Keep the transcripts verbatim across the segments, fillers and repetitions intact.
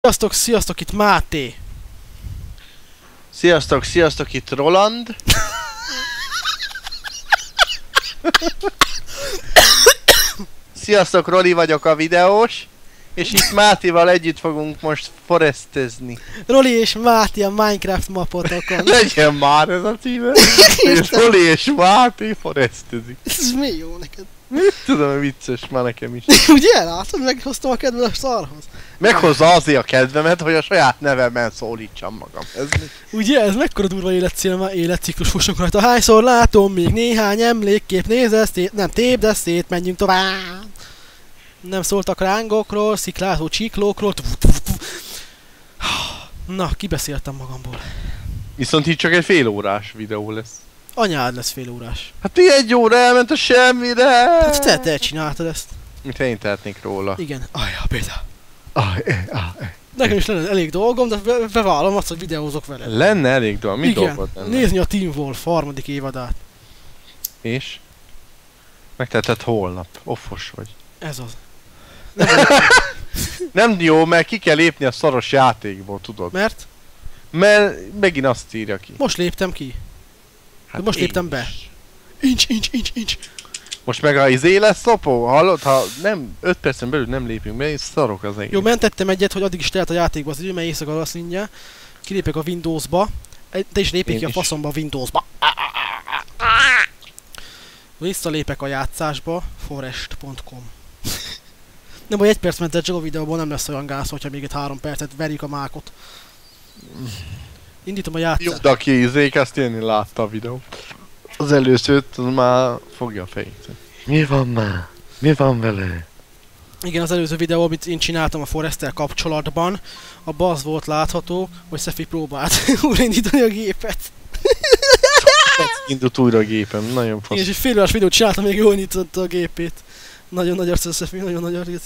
Sziasztok, sziasztok, itt Máté! Sziasztok, sziasztok, itt Roland! Sziasztok, Roli vagyok a videós, és itt Mátival együtt fogunk most forestezni. Roli és Máté a Minecraft mapotokon. Legyen már ez a címe! Roli és Máté forestezik. Ez mi jó neked? Mit tudom, vicces már nekem is. Ugye? Látod, meghoztam a kedves szarhoz. Meghozza azért a kedvemet, hogy a saját nevemben szólítsam magam. Ez mi? Ugye? Ez mekkora durva életcél, már életciklus fussunk rajta. Hányszor látom még néhány emlékkép, nézd ezt szét, nem tépd szét, menjünk tovább. Nem szóltak rángokról, sziklázó csiklókról. Na, kibeszéltem magamból. Viszont itt csak egy fél órás videó lesz. Anyád lesz fél órás. Hát ti egy óra elment a semmire! Hát te, te csináltad ezt. Mit én tehetnék róla? Igen. Ajja, például. Ah, eh, ah, eh. Nekem is lenne elég dolgom, de be bevállalom azt, hogy videózok vele. Lenne elég dolgom? Mi igen, dolgod lenne? Nézni a Team Wolf harmadik évadát. És? Megteheted holnap. Offos vagy. Ez az. Nem, nem jó, mert ki kell lépni a szaros játékból, tudod? Mert? Mert megint azt írja ki. Most léptem ki. Hát most én léptem is. be. Incs, incs, incs, incs. Most meg a izé lesz szopó, hallod? Ha nem, öt percen belül nem lépünk be, és szarok az egész. Jó, mentettem egyet, hogy addig is telt a játékba az idő, mert éjszaka lesz mindjárt. Kilépek a Windowsba. Te is lépjék ki a faszomba a Windowsba. Visszalépek a játszásba. forest pont com. Nem baj, egy perc ment csak a videóból, nem lesz olyan gáz, hogyha még egy három percet verjük a mákot. Indítom a játszást. Jó, de aki izék, ezt én látta a videót. Az előzőt, az már fogja a fejét. Mi van már? Mi van vele? Igen, az előző videó, amit én csináltam a Foresttel kapcsolatban, abban az volt látható, hogy Szefi próbált újraindítani a gépet. Indult újra a gépem, nagyon fasz. Igen, és egy fél órás videót csináltam, még jól nyitotta a gépét. Nagyon nagy arc a Szefi, nagyon nagy arc.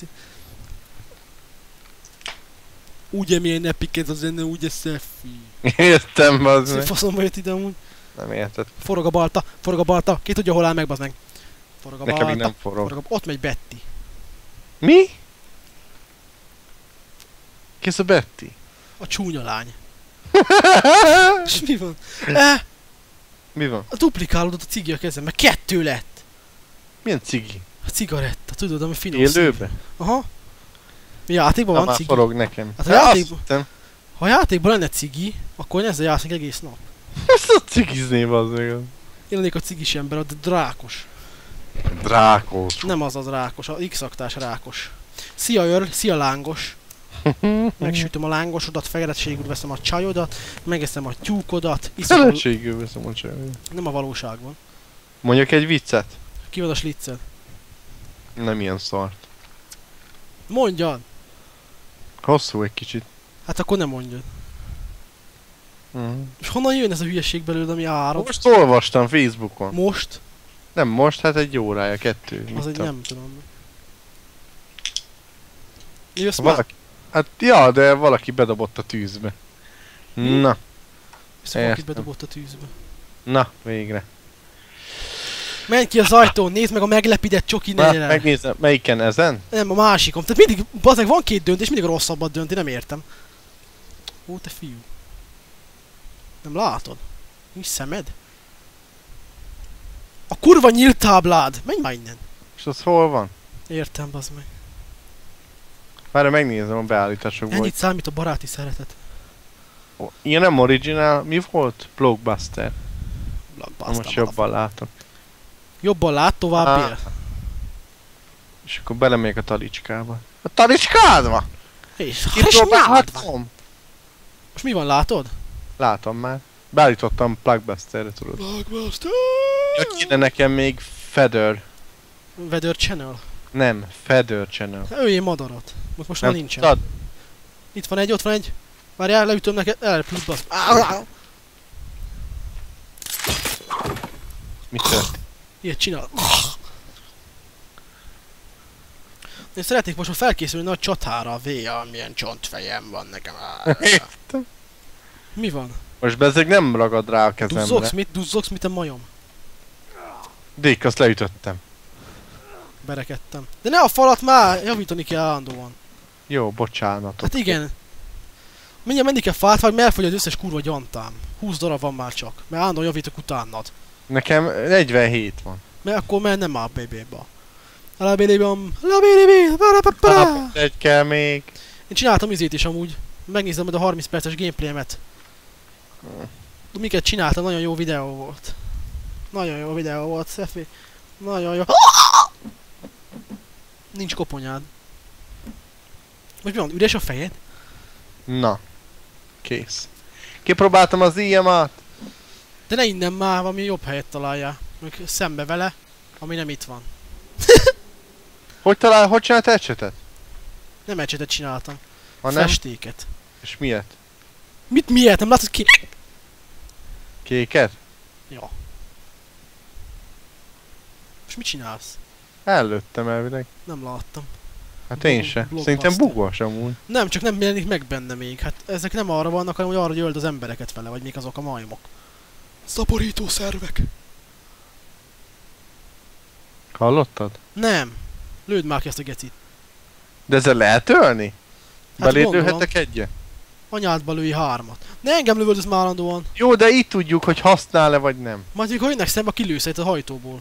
Ugye milyen epiket az enne, ugye Szefi. Értem, bazd meg. Faszomba jött ide amúgy. Nem érted. Forog a balta, forog a balta, ki tudja hol áll meg, bazd meg. Forog a Nekem balta, még nem forog. forog a... Ott megy Betty. Mi? Ki ez a Betty? A csúnya lány. És mi van? Eh, Mi van? a duplikálódott a cigi a kezembe, kettő lett. Milyen cigi? A cigaretta, tudod, ami finom Élőbe? szív. Aha. Mi játékban Na van már cigi? forog nekem. Hát a Hát azt játékban- hittem. Ha a játékban lenne cigi, akkor én ezzel játszunk egész nap. Ezt a cigizné, bazd meg. Én lennék a cigis ember, a drákos. Drákos. Nem az az rákos, a X-aktás rákos. Szia Örl, szia lángos. Megsütöm a lángosodat, feleségül veszem a csajodat, megeszem a tyúkodat, iszom a... Feleségül veszem a csajot. Nem a valóságban. Mondjak egy viccet? Ki van a slicced? Nem ilyen szart. Mondjad! Hosszú egy kicsit. Hát akkor nem mondjad. Mm. És honnan jön ez a hülyeség belőle, ami árad? Most olvastam Facebookon. Most? Nem most, hát egy órája, kettő. mit Az egy tudom. nem tudom. Jössz már? Valaki... Hát ja, de valaki bedobott a tűzbe. Na, Viszont valakit értem. bedobott a tűzbe. na, végre. Menj ki az ajtón, nézd meg a meglepidett csoki Na, ne megnézem, melyiken ezen? Nem, a másikon. Tehát mindig, bazdmeg van két döntés, mindig a rosszabbat dönti, nem értem. Ó, te fiú. Nem látod? Nincs szemed? A kurva nyílt táblád! Menj már innen! És az hol van? Értem, bazd meg. Várj, megnézem a beállításokból. Ennyit számít a baráti szeretet. hogy- Ilyen nem originál, mi volt? Blockbuster. Na, Blockbuster, most jobban látom. Jobban lát, tovább Á. él. És akkor belemegyek a talicskába. A talicskád van? És Itt és nyád van. próbálhatom? Most mi van, látod? Látom már. Beállítottam Blockbusterre, tudod. Blockbuster! Ja, kéne nekem még Feather. Weather Channel. Nem, Feather Channel. Öljél madarat. Most, most már Nem nincsen. tudod? Itt van egy, ott van egy. Várjál, leütöm neked. Elrepült, bazd. Mit tört? Ilyet csinál. Én szeretnék most már felkészülni nagy csatára a véja, milyen csontfejem van nekem. Mi van? Most bezeg nem ragad rá a kezemre. Duzzogsz mit? Duzzogsz mit a majom? Dick, azt leütöttem. Berekedtem. De ne a falat már javítani kell állandóan. Jó, bocsánatot. Hát igen. Mindjárt menni kell fát, vagy mert elfogy az összes kurva gyantám. húsz darab van már csak, mert állandóan javítok utánad. Nekem negyvenhét van. Mert akkor már nem áll bébéba. Alabélébam, alabélébé, barapapá. Egy kell még. Én csináltam izét is amúgy. Megnézem majd a harminc perces gameplayemet. Miket csináltam, nagyon jó videó volt. Nagyon jó videó volt, Szefi. Nagyon jó. Nincs koponyád. Most mi van, üres a fejed? Na. Kész. Kipróbáltam az íjamat. De ne innen már, valami jobb helyet találjál. Még szembe vele, ami nem itt van. Hogy talál, hogy csinált ecsetet? Nem ecsetet csináltam. Hanem? Festéket. És miért? Mit miért? Nem látod ki? Kéket? Ja. És mit csinálsz? Előttem elvileg. Nem láttam. Hát én Blog- se. blockbuster. Szerintem bugos amúgy. Nem, csak nem jelenik meg benne még. Hát ezek nem arra vannak, hanem hogy arra, hogy öld az embereket vele, vagy még azok a majmok. Szaporító szervek. Hallottad? Nem. Lőd már ki ezt a gecit. De ezzel lehet ölni? Hát Beléd gondolom. lőhettek egyet? Anyádba lőj hármat. Ne engem lövöldöz már állandóan. Jó, de így tudjuk, hogy használ-e vagy nem. Majd mikor jönnek szembe, kilősz egy a hajtóból.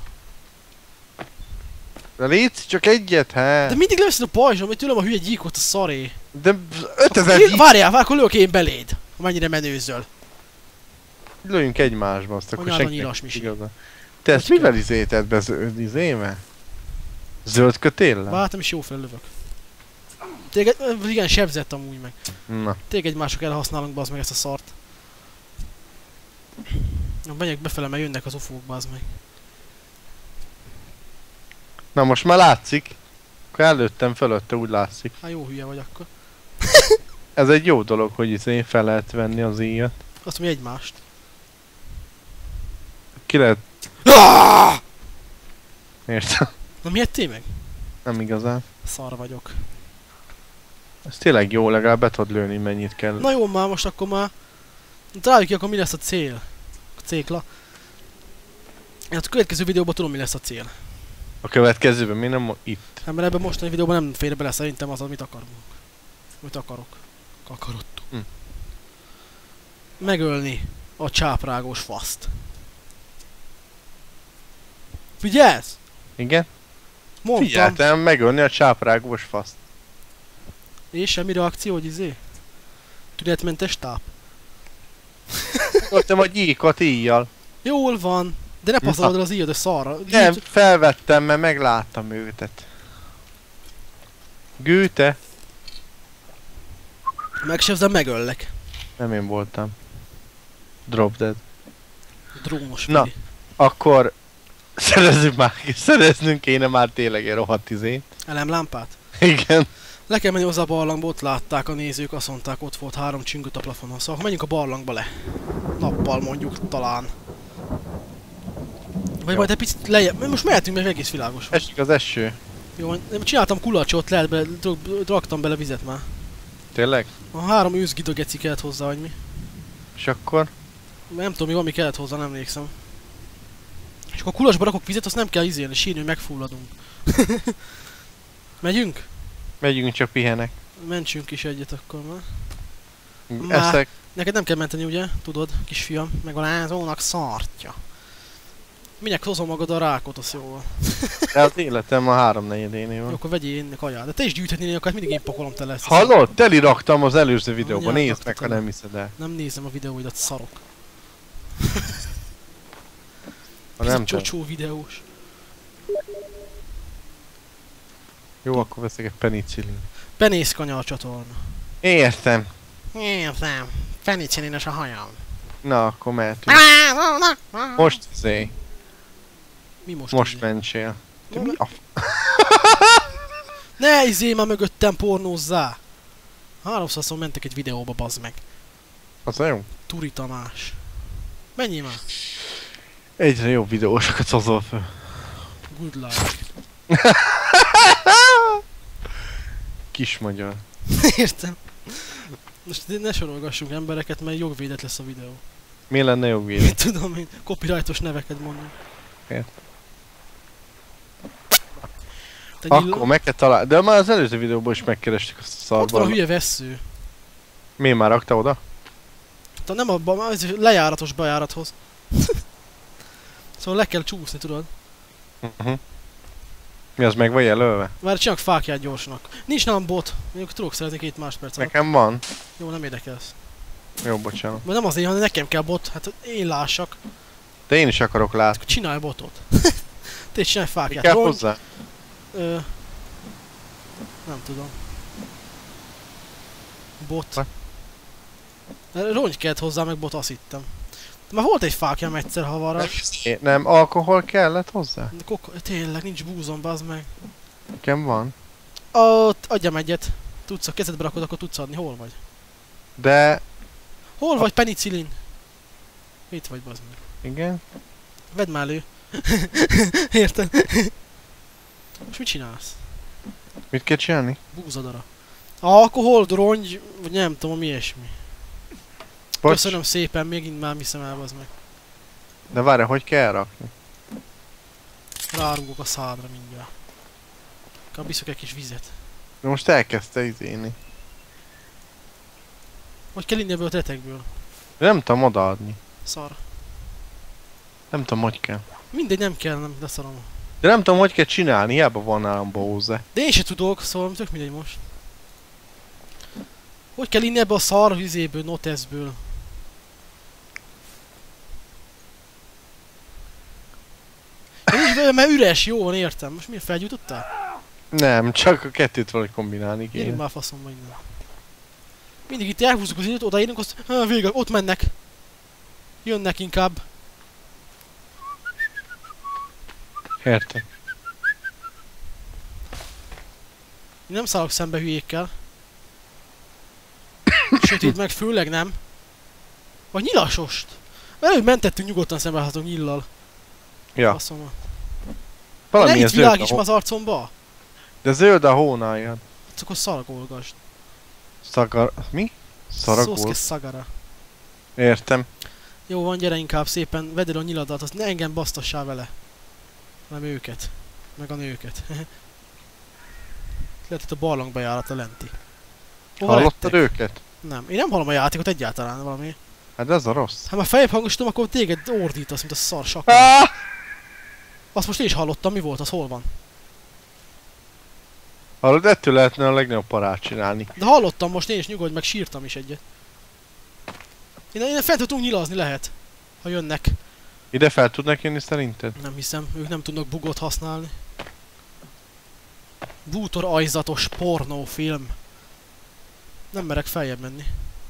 De légy csak egyet, hát. De mindig lősz a pajzsom, hogy tőlem a hülye gyíkot a szaré. De ötezer Akkor- Várjál, várj, akkor lők én beléd. Amennyire menőzöl. lőjünk egymásba, azt akkor Anyádon senkinek nyilas, Misi. igaza. Te ezt Hogy mivel kell? izéted be zöld izével? Zöld kötéllel? Vártam is jó lövök. Téged, ö, igen, sebzett amúgy meg. Na. Téged mások elhasználunk, bazd meg ezt a szart. Na, menjek befele, mert jönnek az ufók, bazd meg. Na most már látszik. Akkor előttem fölötte úgy látszik. Hát jó hülye vagy akkor. Ez egy jó dolog, hogy izé fel lehet venni az íjat. Azt mondja egymást. Ki lehet... Ah! Értem. Na miért té meg? Nem igazán. Szar vagyok. Ez tényleg jó, legalább be tudod lőni, mennyit kell. Na jó, már most akkor már... Találjuk ki, akkor mi lesz a cél. A cékla. Hát a következő videóban tudom, mi lesz a cél. A következőben mi nem mo- itt. Hát mert ebben mostani videóban nem fér bele szerintem az, amit akarunk. Amit akarok. Kakarottu. Hm. Megölni a csáprágos faszt. Figyelsz? Igen? Mondtam. Figyeltem megölni a csáprágos faszt. És semmi reakció, hogy izé? Tünetmentes táp. Öltem a gyíkat íjjal. Jól van. De ne passzolod el az íjad, a szarra. Nem, Gyűjt- felvettem, mert megláttam őtet. Gűte? Megsebzem, megöllek. Nem én voltam. Drop dead. Drónos Na. Fili. Akkor szerezzük már, szereznünk kéne már tényleg egy rohadt izét. Elemlámpát? Igen. Le kell menni hozzá a barlangba, ott látták a nézők, azt mondták, ott volt három csüngöt a plafonon. Szóval menjünk a barlangba le. Nappal mondjuk, talán. Vagy Jó. majd egy picit lejjebb. Most mehetünk, mert egész világos van. Esik az eső. Jó, én csináltam kulacsot, lehet bele, dr- raktam bele vizet már. Tényleg? A három őszgida geci kellett hozzá, vagy mi? És akkor? Nem tudom, mi van, mi kellett hozzá, nem emlékszem. És akkor a kulacsba rakok vizet, azt nem kell izélni, sírni, hogy megfulladunk. Megyünk? Megyünk, csak pihenek. Mentsünk is egyet akkor már. Már. Eszek. Neked nem kell menteni, ugye? Tudod, kisfiam? Meg a lázónak szartja. Minek hozom magad a rákot, az jó van. De az életem a háromnegyedénél Jó, van. akkor vegyél én kaját. De te is gyűjthetnél, akkor mindig én pakolom tele ezt. Hallod? Teli raktam az előző videóban, Anyád nézd meg, rakta ha tele. nem hiszed el. Nem nézem a videóidat, szarok. Ha Ez nem a te. csocsó videós. Jó, akkor veszek egy penicillin. Penészkanya a csatorna. Értem. Értem. Penicillines a hajam. Na, akkor mehetünk. Most izé. Mi most? Most izé? mentsél. Te Na, mi a f... Ne izé már mögöttem pornózzá! Háromszor szól mentek egy videóba, bazd meg. Az a jó? Turi Tamás. Menjél már. Egyre jobb videósokat hozol föl. Good luck. Kis magyar. Értem. Most ne sorolgassunk embereket, mert jogvédett lesz a videó. Mi lenne jogvédő? Mit tudom én, copyrightos neveket mondjuk. Ért. Te Akkor nyil... meg kell találni. De már az előző videóban is megkerestük azt a Ott van a szarban. hülye vessző. Mi már rakta oda? Tehát nem abban, ez lejáratos bejárathoz. Szóval le kell csúszni, tudod? Uh-huh. Mi az meg vagy jelölve? Már csinálok fákját gyorsnak. Nincs nálam bot. Mondjuk tudok szeretni két másodperc alatt. Nekem van. Jó, nem érdekelsz. Jó, bocsánat. Mert nem azért, hanem nekem kell bot. Hát én lássak. De én is akarok látni. Akkor csinálj botot. Te is csinálj Mi fákját. kell Rongy- hozzá? Ö... Nem tudom. Bot. What? Rongy kellett hozzá, meg bot, azt hittem. Már volt egy fákjám egyszer havarra. É, nem, alkohol kellett hozzá? Kok- tényleg, nincs búzom, bazd meg. Nekem van. Ott adjam egyet. Tudsz, a kezedbe rakod, akkor tudsz adni. Hol vagy? De... Hol vagy, penicillin? Itt vagy, bazd meg. Igen? Vedd már elő. Érted? Most mit csinálsz? Mit kell csinálni? Búzadara. Alkohol, rongy, vagy nem tudom, mi ilyesmi. Bocs. Köszönöm szépen, még már viszem el, bazd meg. De várj, hogy kell rakni? Rárugok a szádra mindjárt. Akkor biszok egy kis vizet. De most elkezdte izéni. Hogy kell inni ebből a tetekből? Nem tudom odaadni. Szar. Nem tudom, hogy kell. Mindegy, nem kell, nem, de szarom. De nem tudom, hogy kell csinálni, hiába van nálam Bose. De én se tudok, szóval tök mindegy most. Hogy kell inni ebbe a szar vizéből, noteszből? Nincs bele, mert üres, jó van, értem. Most miért felgyújtottál? Nem, csak a kettőt valahogy kombinálni Gyerünk kéne. már faszomba innen. Mindig itt elhúzzuk az időt, odaérünk, azt ah, vége, ott mennek. Jönnek inkább. Értem. Én nem szállok szembe hülyékkel. Sötét meg főleg nem. Vagy nyilasost. Előbb mentettünk nyugodtan szembeállhatunk nyillal. Ja. Faszomba. Ne Valami itt ez zöld világíts a már hó... az arcomba. De zöld a hónájad. Hát akkor szaragolgasd. Szagar... Mi? Szaragol? Szószke szagara. Értem. Jó van, gyere inkább szépen, vedd el a nyiladat, azt ne engem basztassál vele. Nem őket. Meg a nőket. Lehet itt a barlang bejárata lenti. Hova Hallottad lettek? őket? Nem, én nem hallom a játékot egyáltalán valami. Hát ez a rossz. Hát már feljebb hangosítom, akkor téged ordítasz, mint a szar sakka. Ah! Azt most én is hallottam, mi volt, az hol van? Hallod, ettől lehetne a legnagyobb parát csinálni. De hallottam most én is, nyugodj meg, sírtam is egyet. Én, én fent tudunk nyilazni lehet, ha jönnek. Ide fel tudnak jönni szerinted? Nem hiszem, ők nem tudnak bugot használni. Bútor ajzatos pornófilm. Nem merek feljebb menni.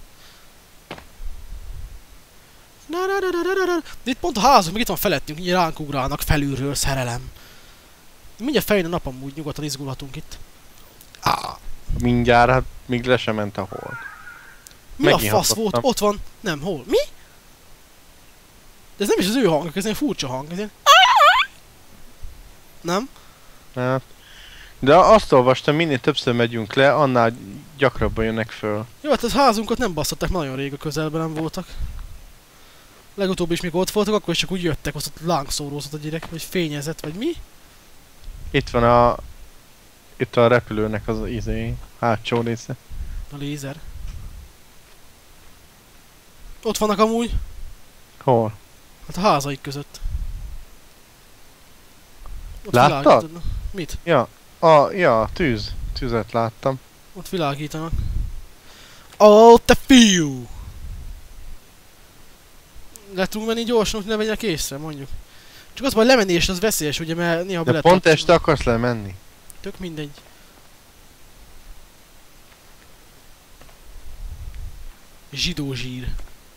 De itt pont a házunk, meg itt van felettünk, így ránk ugrálnak felülről, szerelem. Mindjárt feljön a nap, amúgy nyugodtan izgulhatunk itt. Ah. Mindjárt, hát még le sem ment a hold. Mi a Megint fasz hallottam. volt? Ott van. Nem, hol? Mi? De ez nem is az ő hang, ez egy furcsa hang. Ez ilyen... Nem? Hát. De azt olvastam, minél többször megyünk le, annál gyakrabban jönnek föl. Jó, hát az házunkat nem basszották, nagyon rég a közelben nem voltak. Legutóbb is, mikor ott voltak, akkor is csak úgy jöttek, azt ott lángszórózott a gyerek, vagy fényezett, vagy mi? Itt van a... Itt a repülőnek az izé, hátsó része. A lézer. Ott vannak amúgy. Hol? Hát a házaik között. Ott Láttad? világítanak. Mit? Ja, a, ja, tűz. Tüzet láttam. Ott világítanak. Ó, te fiú! Le tudunk menni gyorsan, hogy ne vegyenek észre, mondjuk. Csak az baj, lemenni és az veszélyes, ugye, mert néha De bele pont tudsz- este akarsz lemenni? Tök mindegy. Zsidó zsír.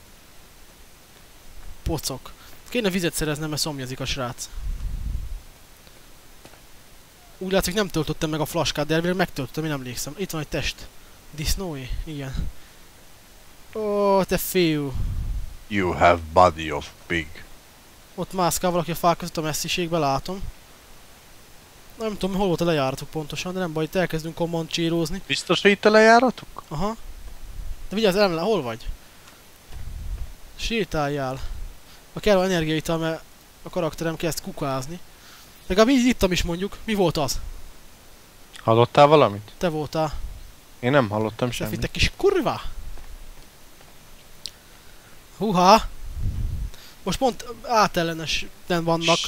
Pocok. Kéne vizet szereznem, mert szomjazik a srác. Úgy látszik, nem töltöttem meg a flaskát, de elvileg megtöltöttem, én emlékszem. Itt van egy test. Disznói? Igen. Ó, te fiú. You have body of pig. Ott mászkál valaki a fák között a messziségbe, látom. Nem tudom, hol volt a lejáratok pontosan, de nem baj, itt elkezdünk kommancsírozni. Biztos, hogy itt a lejáratuk? Aha. De vigyázz, el, hol vagy? Sétáljál. Ha kell a energiaital, mert a karakterem kezd kukázni. Legalább így ittam is mondjuk. Mi volt az? Hallottál valamit? Te voltál. Én nem hallottam Te semmit. fitte kis kurva. Húha! Most pont átellenesen vannak.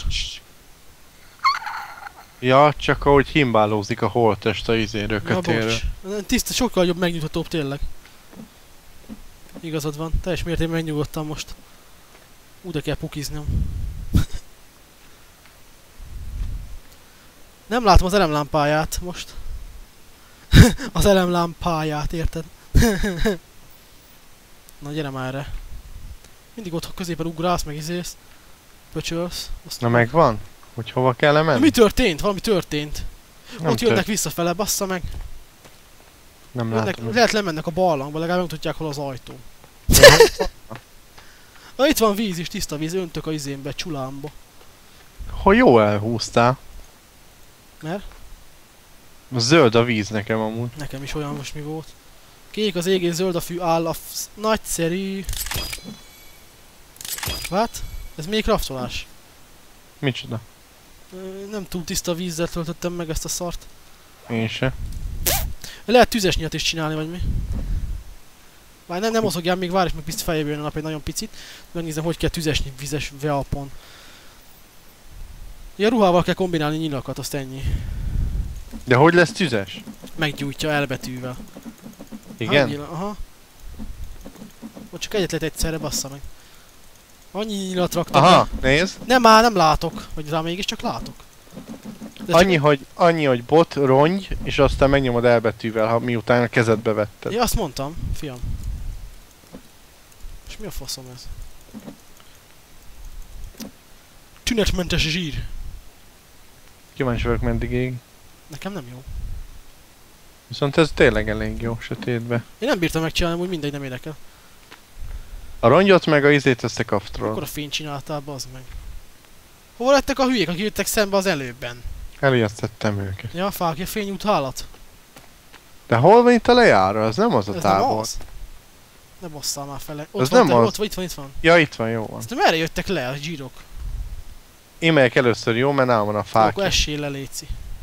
Ja, csak ahogy himbálózik a holttest a izéről, Ja, kötélről. bocs. Tiszta, sokkal jobb, megnyugtatóbb tényleg. Igazad van, teljes mértékben megnyugodtam most. Úgy de kell pukiznom. Nem látom az elemlámpáját most. Az elemlámpáját, érted? Na gyere már erre. Mindig ott középen ugrálsz, meg izész. Pöcsölsz. Na megvan? Hogy hova kell Na, menni? mi történt? Valami történt. Nem Ott jönnek tört- visszafele, bassza meg. Nem Jönnek, látom. lehet lemennek a barlangba, legalább megtudják hol az ajtó. Na itt van víz is, tiszta víz, öntök a izénbe, csulámba. Hogy jó elhúztál. Mert? Zöld a víz nekem amúgy. Nekem is olyan most mi volt. Kék az égén, zöld a fű, áll a f... Nagyszerű. Vát? Ez még kraftolás. Micsoda? Ö, Nem túl tiszta vízzel töltöttem meg ezt a szart. Én se. Lehet tüzes nyílt is csinálni, vagy mi? Várj, nem, nem mozogjál, még várj, meg biztos feljebb jön a nap egy nagyon picit. Megnézem, hogy kell tüzes nyílt vizes veapon. Ja, ruhával kell kombinálni nyilakat, azt ennyi. De hogy lesz tüzes? Meggyújtja elbetűvel. Igen? Annyi, aha. Vagy csak egyet lehet egyszerre, bassza meg. Annyi nyilat raktam Aha, be. nézd. Nem már nem látok, vagy rá mégiscsak látok. De Annyi, csak... hogy, annyi, hogy bot, rongy, és aztán megnyomod elbetűvel, ha miután a kezedbe vetted. Ja, azt mondtam, fiam. És mi a faszom ez? Tünetmentes zsír. Kíváncsi vagyok meddig ég. Nekem nem jó. Viszont ez tényleg elég jó sötétbe. Én nem bírtam megcsinálni, úgy mindegy, nem érdekel. A rongyot meg a izét összekaptrol. Akkor a fényt csináltál, bazd meg. Hol lettek a hülyék, akik jöttek szembe az előbben? Elijesztettem őket. Ja, fákja fényút hálat. De hol van itt a lejáró? Ez nem az a Ez nem tábor. az. Ne bosszál már fele. Ott Ez van, nem te, az. ott van, itt van, itt van. Ja, itt van, jó van. Azt merre jöttek le a zsírok? Én megyek először, jó? Mert nálam van a Akkor fákja. essél le, léci.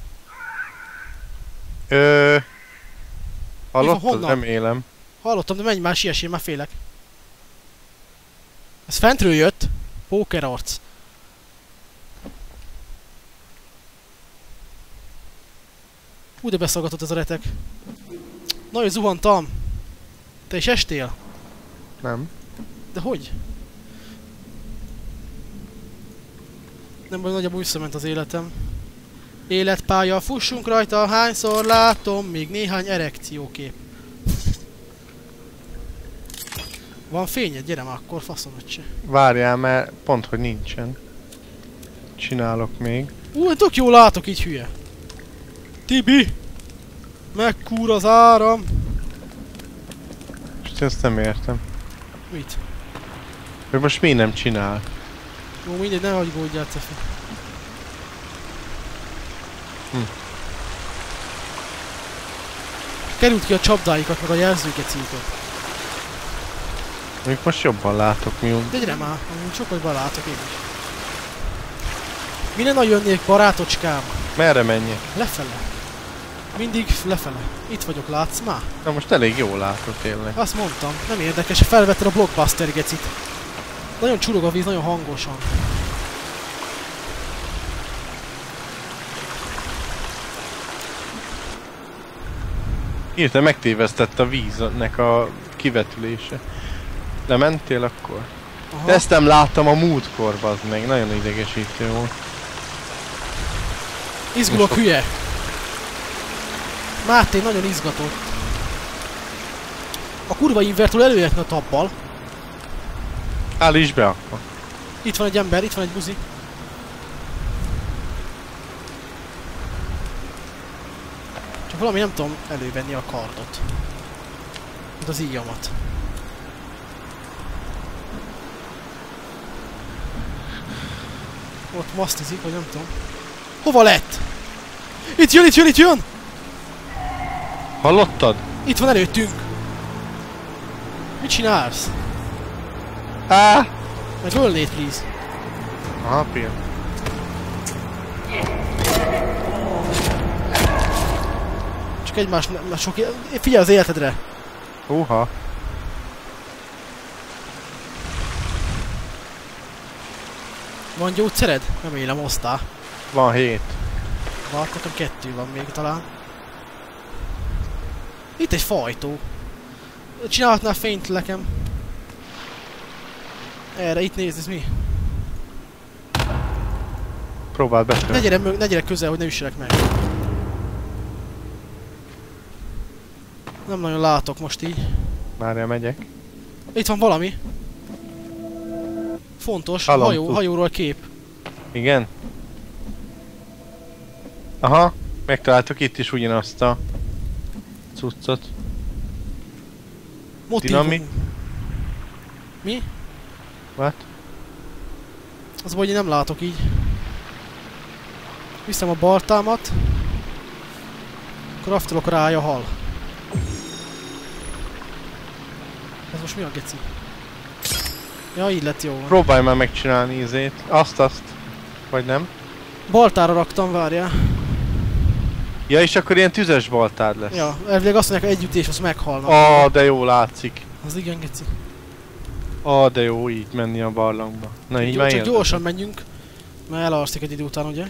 Ö... van, Hallottad? honnan? Remélem. Hallottam, de menj már, siessél, már félek. Ez fentről jött. Pókerarc. Hú, de beszaggatott ez a retek. Nagyon zuhantam. Te is estél? Nem. De hogy? Nem baj, nagyjából visszament az életem. Életpálya, fussunk rajta, hányszor látom, még néhány erekciókép. Van fényed? Gyere már akkor, faszomot se. Várjál, mert pont, hogy nincsen. Csinálok még. Ú, tök jól látok így, hülye. Tibi! Megkúr az áram! És ezt nem értem. Mit? Hogy most mi nem csinál? Jó, mindegy, ne hagygódjál, Cefi. Hm. Került ki a csapdáikat, meg a jelzőket szívtad. Még most jobban látok, mi úgy. De gyere már, amúgy sokkal jobban látok én is. Minden a jönnék, barátocskám. Merre menjek? Lefele. Mindig lefele. Itt vagyok, látsz már? Na most elég jól látok tényleg. Azt mondtam, nem érdekes, felvetted a blockbuster gecit. Nagyon csurog a víz, nagyon hangosan. Írta, megtévesztett a víznek a kivetülése. Lementél akkor? Aha. De ezt nem láttam a múltkor, bazd meg. Nagyon idegesítő volt. Izgulok, Most hülye! Máté nagyon izgatott. A kurva invertől előjöhetne a tabbal. Állíts be akkor. Itt van egy ember, itt van egy buzi. Csak valami nem tudom elővenni a kardot. Mint az íjamat. Ott masztizik, vagy nem tudom. Hova lett? Itt jön, itt jön, itt jön! Hallottad? Itt van előttünk! Mit csinálsz? Á! Meg ölnéd, please. Aha, pél. Csak egymás nem sok... Figyelj az életedre! Húha. Van gyógyszered? Remélem osztál. Van hét. Hát nekem kettő van még talán. Itt egy fajtó. Csinálhatnál fényt nekem. Erre, itt nézd, ez mi? Próbáld betörni. Ne gyere, mög, ne gyere közel, hogy ne üsselek meg. Nem nagyon látok most így. Várjál, megyek. Itt van valami. Fontos, Hallom, hajó, tud. hajóról kép. Igen? Aha, megtaláltuk itt is ugyanazt a cuccot. Motívum. Dinami? Mi? What? Az vagy én nem látok így. Viszem a baltámat. Akkor raftolok rá a hal. Ez most mi a geci? Ja, így lett jó. Próbálj már megcsinálni ízét. Azt, azt. Vagy nem? Baltára raktam, várjál. Ja, és akkor ilyen tüzes baltár lesz. Ja, elvileg azt mondják, hogy egy ütés, azt meghalnak. Ah, de jó látszik. Az igen, geci. Ah, de jó így menni a barlangba. Na így Jó, már csak érzed. gyorsan menjünk. Mert elalszik egy idő után, ugye?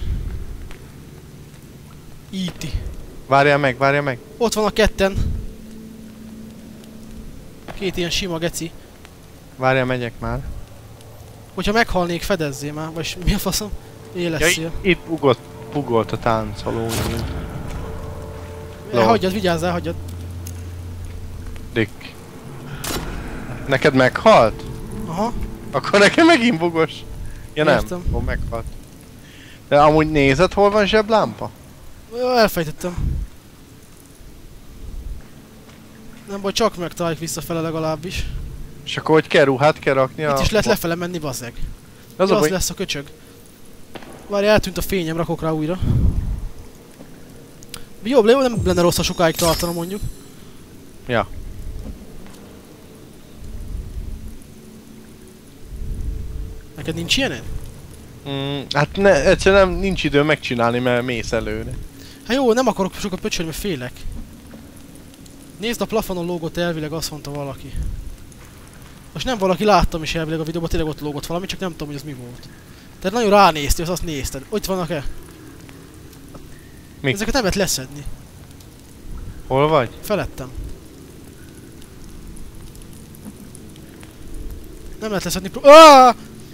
Íti. Várjál meg, várjál meg. Ott van a ketten. Két ilyen sima geci. Várjál, megyek már. Hogyha meghalnék, fedezzél már. Vagy mi a faszom? Ja, Éleszél. itt, itt bugolt, bugolt a táncoló. Ja, hagyjad, vigyázzál, hagyjad. Dick. Neked meghalt? Aha. Akkor nekem megint bugos. Ja nem, Értem. akkor meghalt. De amúgy nézed, hol van zseblámpa? Jó, elfejtettem. Nem baj, csak megtaláljuk visszafele legalábbis. És akkor hogy kell ruhát kell rakni a... Itt is lehet lefele menni, bazzeg. Az, Az a baj... lesz a köcsög. Várj, eltűnt a fényem, rakok rá újra. Jobb, jó, nem lenne rossz, ha sokáig tartana mondjuk. Ja. Neked nincs ilyened? Mm, hát ne, egyszerűen nem, nincs idő megcsinálni, mert mész előre. Hát jó, nem akarok sokat pöcsölni, mert félek. Nézd a plafonon lógott elvileg, azt mondta valaki. Most nem valaki, láttam is elvileg a videóban, tényleg ott lógott valami, csak nem tudom, hogy az mi volt. Tehát nagyon ránéztél, az azt nézted. Ott vannak-e? Mik? Ezeket nem lehet leszedni. Hol vagy? Felettem. Nem lehet leszedni pró... Ah!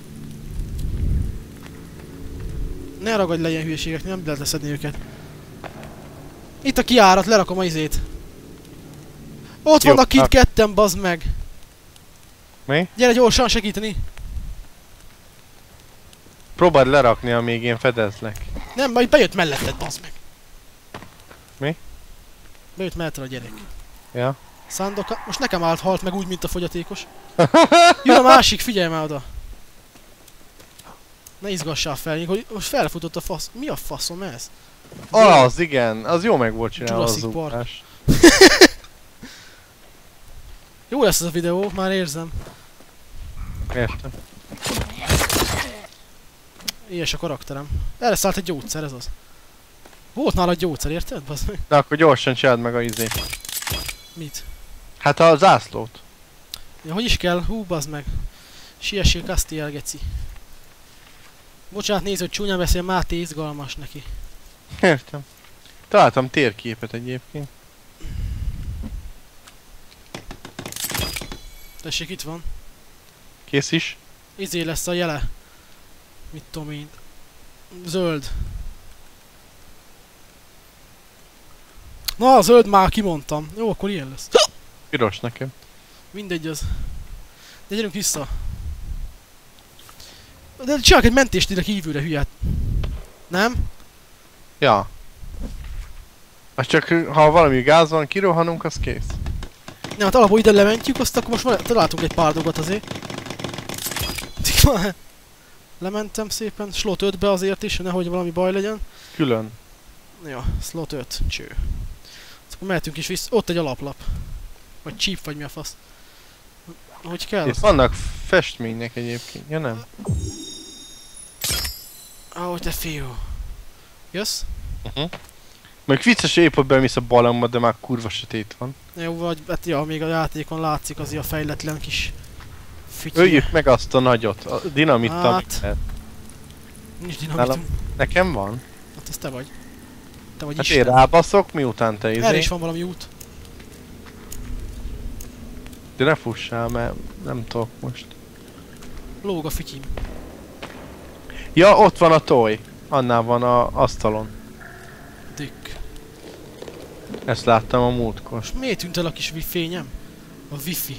Ne ragadj le ilyen hülyeségek, nem lehet leszedni őket. Itt a kiárat, lerakom a izét. Ott Jó, vannak itt hát- ketten, bazd meg. Mi? Gyere gyorsan segíteni. Próbáld lerakni, amíg én fedezlek. Nem, majd bejött melletted, bazd meg. Mi? Bejött melletted a gyerek. Ja. Szándoka... Most nekem állt, halt meg úgy, mint a fogyatékos. Jön a másik, figyelj már oda. Ne izgassál fel, hogy most felfutott a fasz... Mi a faszom ez? Az, igen, az jó meg volt csinálva az Jurassic Park. zúgás. Jó lesz ez a videó, már érzem. Értem. Ilyes a karakterem. Erre szállt egy gyógyszer, ez az. Volt nála gyógyszer, érted? Bazd meg. De akkor gyorsan csináld meg a izét. Mit? Hát a zászlót. Ja, hogy is kell? Hú, bazd meg. Siessél, Castiel, geci. Bocsánat, nézd, hogy csúnyán beszél, Máté izgalmas neki. Értem. Találtam térképet egyébként. Tessék, itt van. Kész is? Izé lesz a jele. Mit tudom én. Zöld. Na, a zöld már kimondtam. Jó, akkor ilyen lesz. Piros nekem. Mindegy az. De gyerünk vissza. De csinálok egy mentést ide kívülre, hülyet. Nem? Ja. Az csak, ha valami gáz van, kirohanunk, az kész. Nem, hát alapból ide lementjük, azt akkor most már találtunk egy pár dolgot azért. Lementem szépen, slot ötbe azért is, nehogy valami baj legyen. Külön. Ja, slot öt, cső. Azt akkor mehetünk is vissza, ott egy alaplap. Vagy chip, vagy mi a fasz. Hogy kell? Itt vannak festmények egyébként, ja nem? Ahogy te fiú. Jössz? Uh-huh. Meg vicces, épp ott bemész a balamba, de már kurva sötét van. Jó, vagy, hát ja, még a játékon látszik azért a fejletlen kis fütyje. Öljük meg azt a nagyot, a dinamittal. Hát. Hát. Nincs dinamitum. Nekem van. Hát ez te vagy. Te vagy Hát Isten. én rábaszok, miután te izé. Erre is van valami út. De ne fussál, mert nem tudok most. Lóg a fityim. Ja, ott van a toj. Annál van a asztalon. Dükk. Ezt láttam a múltkor. És miért tűnt el a kis fényem? A wifi.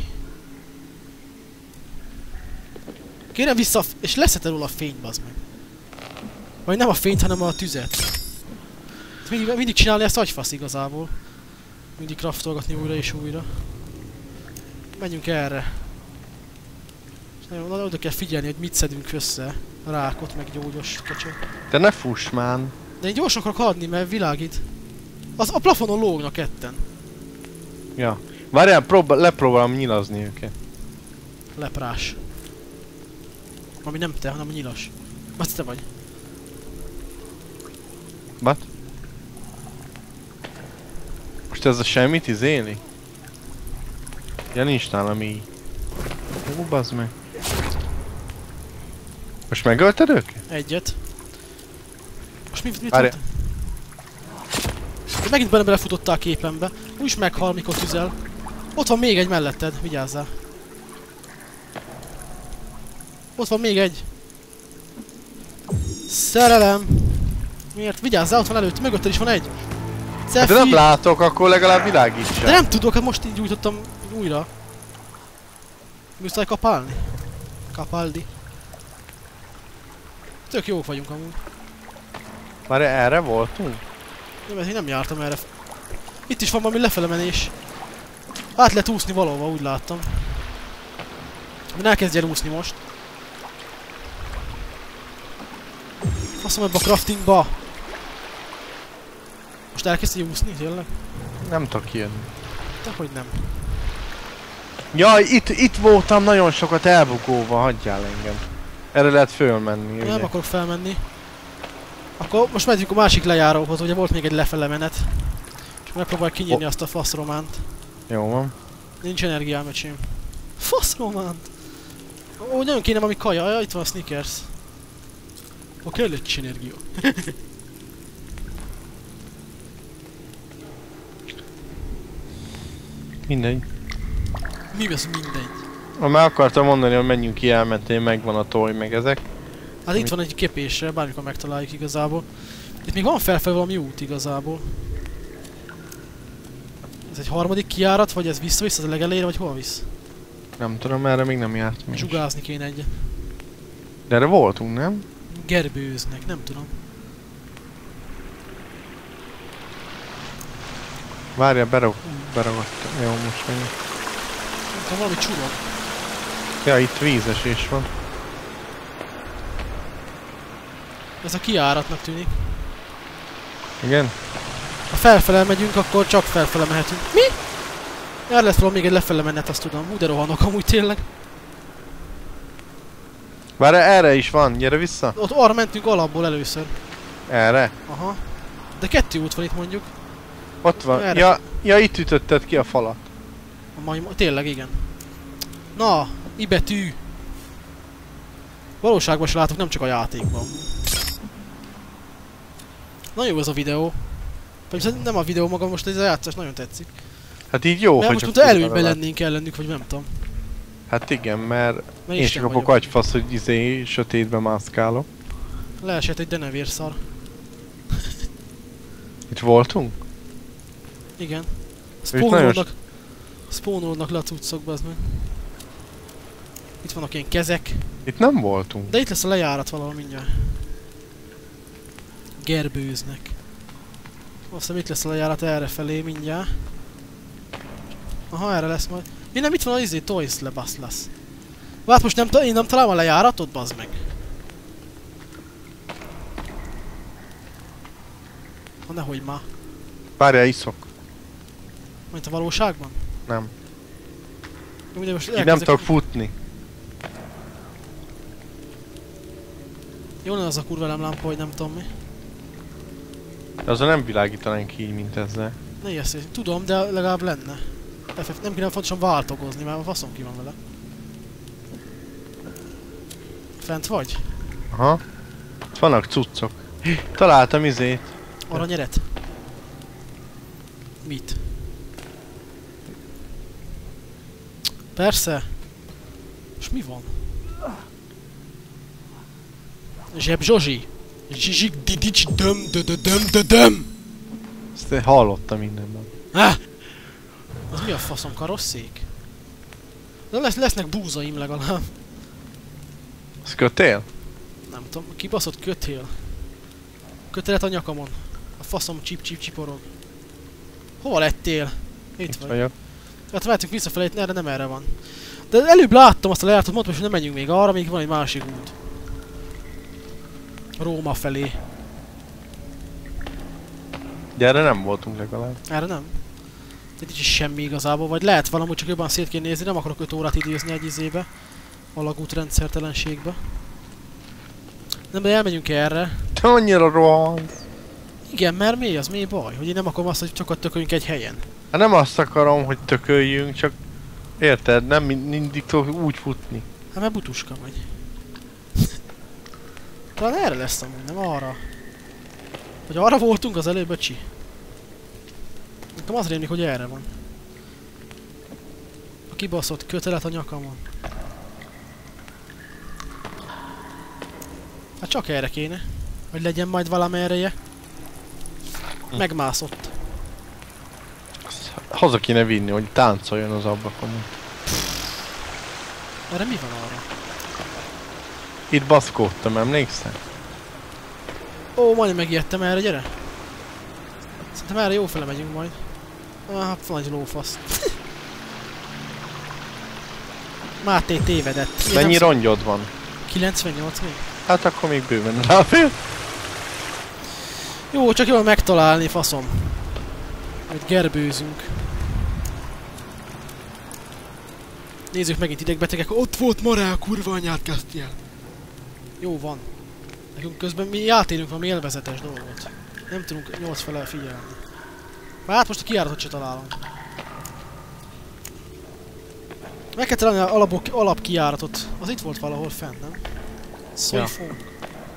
Kérem vissza a f és leszeted róla a fényt, bazd meg. Vagy nem a fényt, hanem a tüzet. Mindig, mindig csinálni ezt agyfasz igazából. Mindig craftolgatni újra és újra. Menjünk erre. És nagyon oda kell figyelni, hogy mit szedünk össze. A rákot, meg gyógyos kecsőt. Te ne fuss már. De én gyorsan akarok haladni, mert világít. Az a plafonon lógnak ketten. Ja. Várjál, próbál, lepróbálom nyilazni őket. Leprás. Ami nem te, hanem a nyilas. Azt te vagy. Bat? Most ez a semmit izéli? Ja, nincs nálam így. Ó, bazd meg. Most megölted őket? Egyet. Most mit, mit Várjál. mondtál? De megint bele belefutottál a képembe. Úgyis meghal, mikor tüzel. Ott van még egy melletted, vigyázzál. Ott van még egy. Szerelem. Miért? Vigyázzál, ott van előtt, mögötted is van egy. Hát de nem látok, akkor legalább világítsa. De nem tudok, hát most így gyújtottam újra. Muszáj kapálni. Kapaldi. Tök jók vagyunk amúgy. Már erre voltunk? Nem, én nem jártam erre. Itt is van valami lefele menés. Át lehet úszni valahova, úgy láttam. Én elkezdj el úszni most. Faszom ebbe a craftingba. Most elkezdj úszni, tényleg? Nem tudok kijönni. Dehogy nem. Jaj, itt, itt voltam nagyon sokat elbukóva, hagyjál engem. Erre lehet fölmenni, ugye? Nem akarok felmenni. Akkor most megyünk a másik lejáróhoz, ugye volt még egy lefele menet. És megpróbáljuk kinyírni oh. azt a faszrománt. Jó van. Nincs energiám, öcsém. Faszrománt! Ó, nagyon kéne valami kaja, ja, itt van a Snickers. Ó, kell egy kis energia. Mindegy. Mi az mindegy? Ha már akartam mondani, hogy menjünk ki elmentén, megvan a toj, meg ezek. Hát itt van egy képésre, bármikor megtaláljuk igazából. Itt még van felfelé valami út igazából. Ez egy harmadik kijárat, vagy ez vissza-vissza az a legelejére, vagy hol visz? Nem tudom, erre még nem jártam. Zsugázni kéne egyet. De erre voltunk, nem? Gerbőznek, nem tudom. Várja, berag beragadtam. Jó, most megyünk. Nem tudom, valami csurog. Ja, itt vízesés van. Ez a kijáratnak tűnik. Igen? Ha felfele megyünk, akkor csak felfele mehetünk. Mi? Erre lesz valami még egy lefele menet, azt tudom. Hú, de rohanok amúgy tényleg. Várj, erre is van, gyere vissza. Ott arra mentünk alapból először. Erre? Aha. De kettő út van itt mondjuk. Ott van. Erre. Ja, ja, itt ütötted ki a falat. Majd, tényleg, igen. Na, i betű. Valóságban se látok, nem csak a játékban. Na jó ez a videó. Vagy nem a videó maga, most ez a játszás nagyon tetszik. Hát így jó, mert hogy most csak mint előnyben tudod alá- lennénk ellenük, vagy nem tudom. Hát igen, mert Mert én Isten csak kapok vagyok. agyfasz, hogy izé sötétbe mászkálok. Leesett egy denevérszar. Itt voltunk? Igen. nagyon Spawnolnak. Spawnolnak le a cuccok, bazd meg. Itt vannak ilyen kezek. Itt nem voltunk. De itt lesz a lejárat valahol mindjárt. Gerbőznek. Azt hiszem itt lesz a lejárat errefelé mindjárt. Aha, erre lesz majd. Mi nem, itt van az izé, Toys le basz lesz. Várj, most nem, én nem találom a lejáratot, bazd meg. Ha nehogy már. Várjál, iszok. Mint a valóságban? Nem. Jó, de most Így nem elkezdek- tudok futni. Jó lenne az a kurva nem lámpa, hogy nem tudom mi. De azzal nem világítanánk így, mint ezzel. Ne ilyeszt, tudom, de legalább lenne. F F, nem kéne fontosan váltogozni, mert a faszom ki van vele. Fent vagy? Aha. vannak cuccok. Találtam izét. Aranyeret? Mit? Persze. És mi van? Zseb Zsozsi. Zsizsik didics döm dödö döm dödöm. Ezt én hallottam mindenben. Ah! Az mi a faszom, karosszék? De lesz, lesznek búzaim legalább. Ez kötél? Nem tudom, kibaszott kötél. Kötelet a nyakamon. A faszom csip csip csiporog. Hova lettél? Itt, Itt vagy. vagyok. Hát mehetünk visszafelé, erre nem erre van. De előbb láttam azt a lejáratot, mondtam, hogy nem menjünk még arra, még van egy másik út. Róma felé. De erre nem voltunk legalább. Erre nem. Itt nincs is semmi igazából, vagy lehet valamúgy csak jobban szét kéne nézni, nem akarok öt órát idézni egy izébe. Alagút rendszertelenségbe. Nem, de elmegyünk erre. Te annyira rohansz. Igen, mert mi az, mi baj? Hogy én nem akarom azt, hogy csak tököljünk egy helyen. Hát nem azt akarom, hogy tököljünk, csak... Érted? Nem mind- mindig tudok úgy futni. Hát mert butuska vagy. Talán erre lesz amúgy, nem arra. Vagy arra voltunk az előbb, öcsi? Nekem az rémlik, hogy erre van. A kibaszott kötelet a nyakamon. Hát csak erre kéne. Hogy legyen majd valami ereje. Megmászott. Azt haza kéne vinni, hogy táncoljon az ablakon. Erre mi van arra? Itt baszkódtam, emlékszel? Ó, majdnem megijedtem erre, gyere! Szerintem erre jó fele megyünk majd. Ah, van egy lófasz. Máté tévedett. Én Mennyi nem rongyod van? kilencvennyolc még? Hát akkor még bőven ráfér. Jó, csak jól megtalálni, faszom. Hogy gerbőzünk. Nézzük megint idegbetegek. Ott volt Mará, a kurva anyát kezdje. Jó van. Nekünk közben mi átélünk valami élvezetes dolgot. Nem tudunk nyolc fele figyelni. Már hát most a kijáratot se találom. Meg kell találni a alapok, alapkijáratot. Az itt volt valahol fenn, nem? Szójfunk. Ja.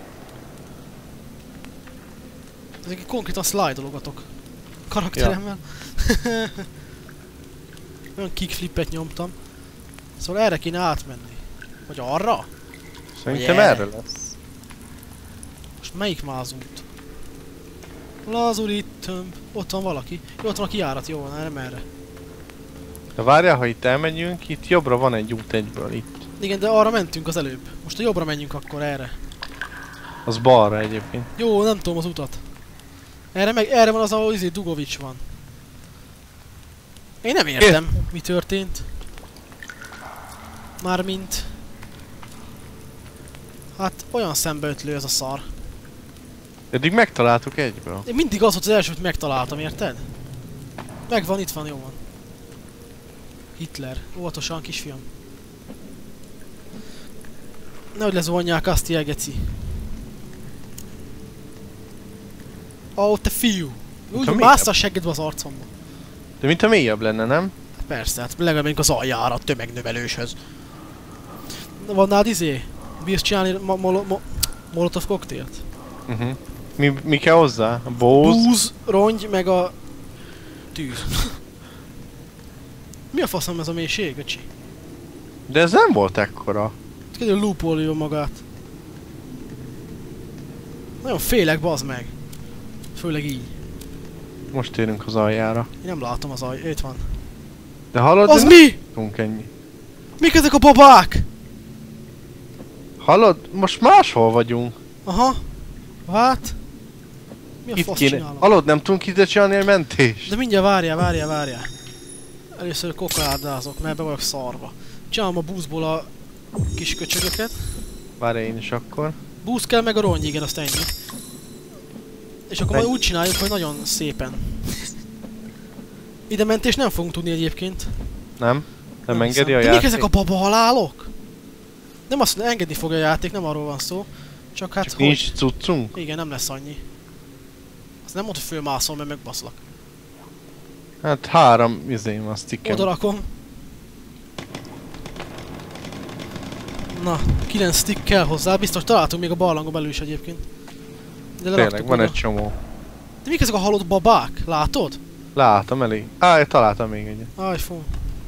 Ezek konkrétan slide-ologatok. Karakteremmel. Ja. Olyan kickflippet nyomtam. Szóval erre kéne átmenni. Vagy arra? Szerintem erre lesz. Most melyik mázút? Lazurittömb. Ott van valaki. Jó, ott van a kijárat, jó van, nem erre. De várjál, ha itt elmegyünk, itt jobbra van egy út egyből, itt. Igen, de arra mentünk az előbb. Most a jobbra menjünk akkor erre. Az balra egyébként. Jó, nem tudom az utat. Erre meg, erre van az, ahol izé Dugovics van. Én nem értem, é. mi történt. Mármint... Hát olyan szembeötlő ez a szar. Eddig megtaláltuk egyből. Én mindig az volt az első, hogy megtaláltam, érted? Megvan, itt van, jó van. Hitler. Óvatosan, kisfiam. Nehogy lezvonják azt, ilyen geci. Ó, te fiú! Úgy mászta a seggedbe az arcomba. De mint a mélyebb lenne, nem? Hát persze, hát legalább menjünk az aljára a tömegnövelőshöz. Van nálad izé? Bírsz csinálni mo mo mo molotov koktélt? Uh -huh. mi, mi kell hozzá? A bóz? Búz, rongy, meg a... tűz. Mi a faszom ez a mélység, öcsi? De ez nem volt ekkora. Kedves loopolja magát. Nagyon félek, bazd meg. Főleg így. Most érünk az aljára. Én nem látom az alj... itt van. De hallod? Az mi? Tudunk ennyi. Mik ezek a babák? Hallod? Most máshol vagyunk. Aha. Hát? Mi a Itt fasz kéne. csinálom? Hallod, nem tudunk ide csinálni egy mentést? De mindjárt várjál, várjál, várjál. Először kokárdázok, mert be vagyok szarva. Csinálom a búzból a kis köcsögöket. Várjál én is akkor. Búz kell meg a rongy, igen, azt ennyi. És akkor majd úgy csináljuk, hogy nagyon szépen. Ide mentés nem fogunk tudni egyébként. Nem? Nem, nem engedi a játék. De játék? mik ezek a baba halálok? Nem azt mondja, engedni fogja a játék, nem arról van szó. Csak hát Csak hogy... nincs cuccunk? Igen, nem lesz annyi. Azt nem mondta, hogy fölmászol, mert megbaszlak. Hát három izém a stickem. Oda rakom. Na, kilenc stick kell hozzá, biztos találtunk még a barlangon belül is egyébként. De Tényleg, van egy csomó. De mik ezek a halott babák? Látod? Látom elég. Á, találtam még egyet. iPhone.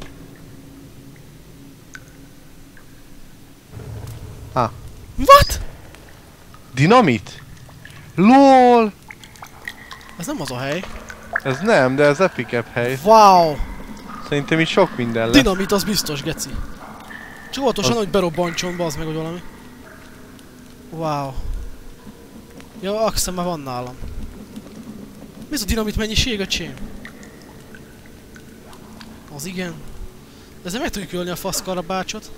Ah. What? Dinamit? LOL! Ez nem az a hely. Ez nem, de ez epicebb hely. Wow! Szerintem itt sok minden lesz. Dinamit az biztos, geci. Csak óvatosan, Az... hogy berobbancson, bazd meg, hogy valami. Wow. Ja, azt hiszem már van nálam. Mi ez a dinamit mennyiség, öcsém? Az igen. Ezzel meg tudjuk ölni a faszkarabácsot.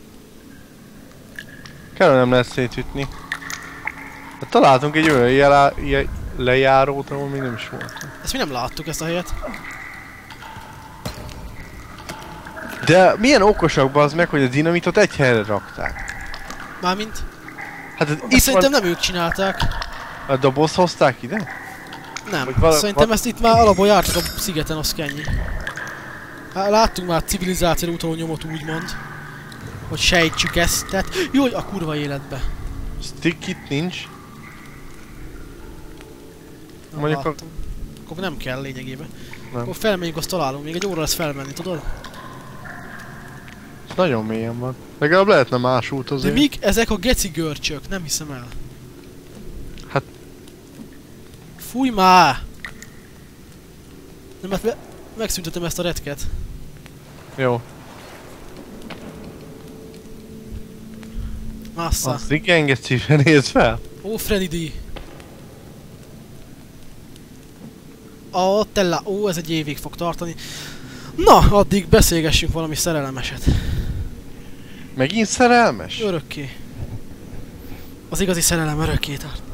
Kell nem lehet szétütni. Hát találtunk egy olyan jelá... Je... lejárót, ahol még nem is volt. Ezt mi nem láttuk, ezt a helyet. De milyen okosak bazd meg, hogy a dinamitot egy helyre rakták. Mármint? Hát ez Ezt itt szerintem van... nem ők csinálták. A doboz hozták ide? Nem. Vagy vala- Szerintem val- ezt itt már alapból jártak a szigeten, az kennyi. Hát láttunk már civilizáció utoló nyomot, úgymond. Hogy sejtsük ezt, tehát... Jó, a kurva életbe. Stick itt nincs. Nem Mondjuk a- láttam. Akkor nem kell lényegében. Nem. Akkor felmenjünk, azt találunk. Még egy óra lesz felmenni, tudod? Nagyon mélyen van. Legalább lehetne más út De azért. mik ezek a geci görcsök? Nem hiszem el. Hát- Fújj már! Nem, hát me megszüntetem ezt a retket. Jó. Massa. Az igen, geciben nézd fel. Ó, Freddy D. Ó, tella. Ó, ez egy évig fog tartani. Na, addig beszélgessünk valami szerelemeset. Megint szerelmes? Örökké. Az igazi szerelem örökké tart.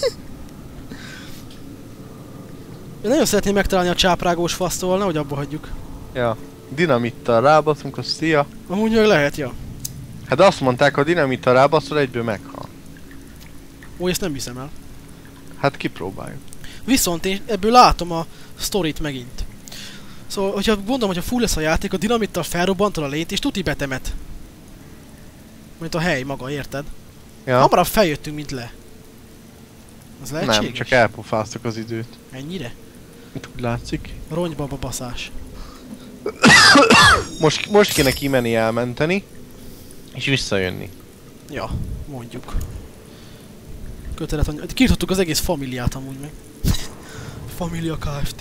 Én nagyon szeretném megtalálni a csáprágós fasztól, nehogy abba hagyjuk. Ja. Dinamittal rábaszunk, az szia. Amúgy meg lehet, ja. Hát azt mondták, ha dinamittal rábaszol, egyből meghal. Ó, ezt nem hiszem el. Hát kipróbáljuk. Viszont én ebből látom a sztorit megint. Szóval, hogyha gondolom, hogy a full lesz a játék, a dinamittal felrobbantod a lényt, és tuti betemet. Mint a hely maga, érted? Ja. Hamarabb feljöttünk, mint le. Az lehetséges? Nem, csak elpofáztuk az időt. Ennyire? Itt úgy látszik. Rongyba baszás. Most, most kéne kimenni elmenteni. És visszajönni. Ja, mondjuk. Kötelet anyag. Kiirtottuk az egész familiát amúgy meg. Familia Kft.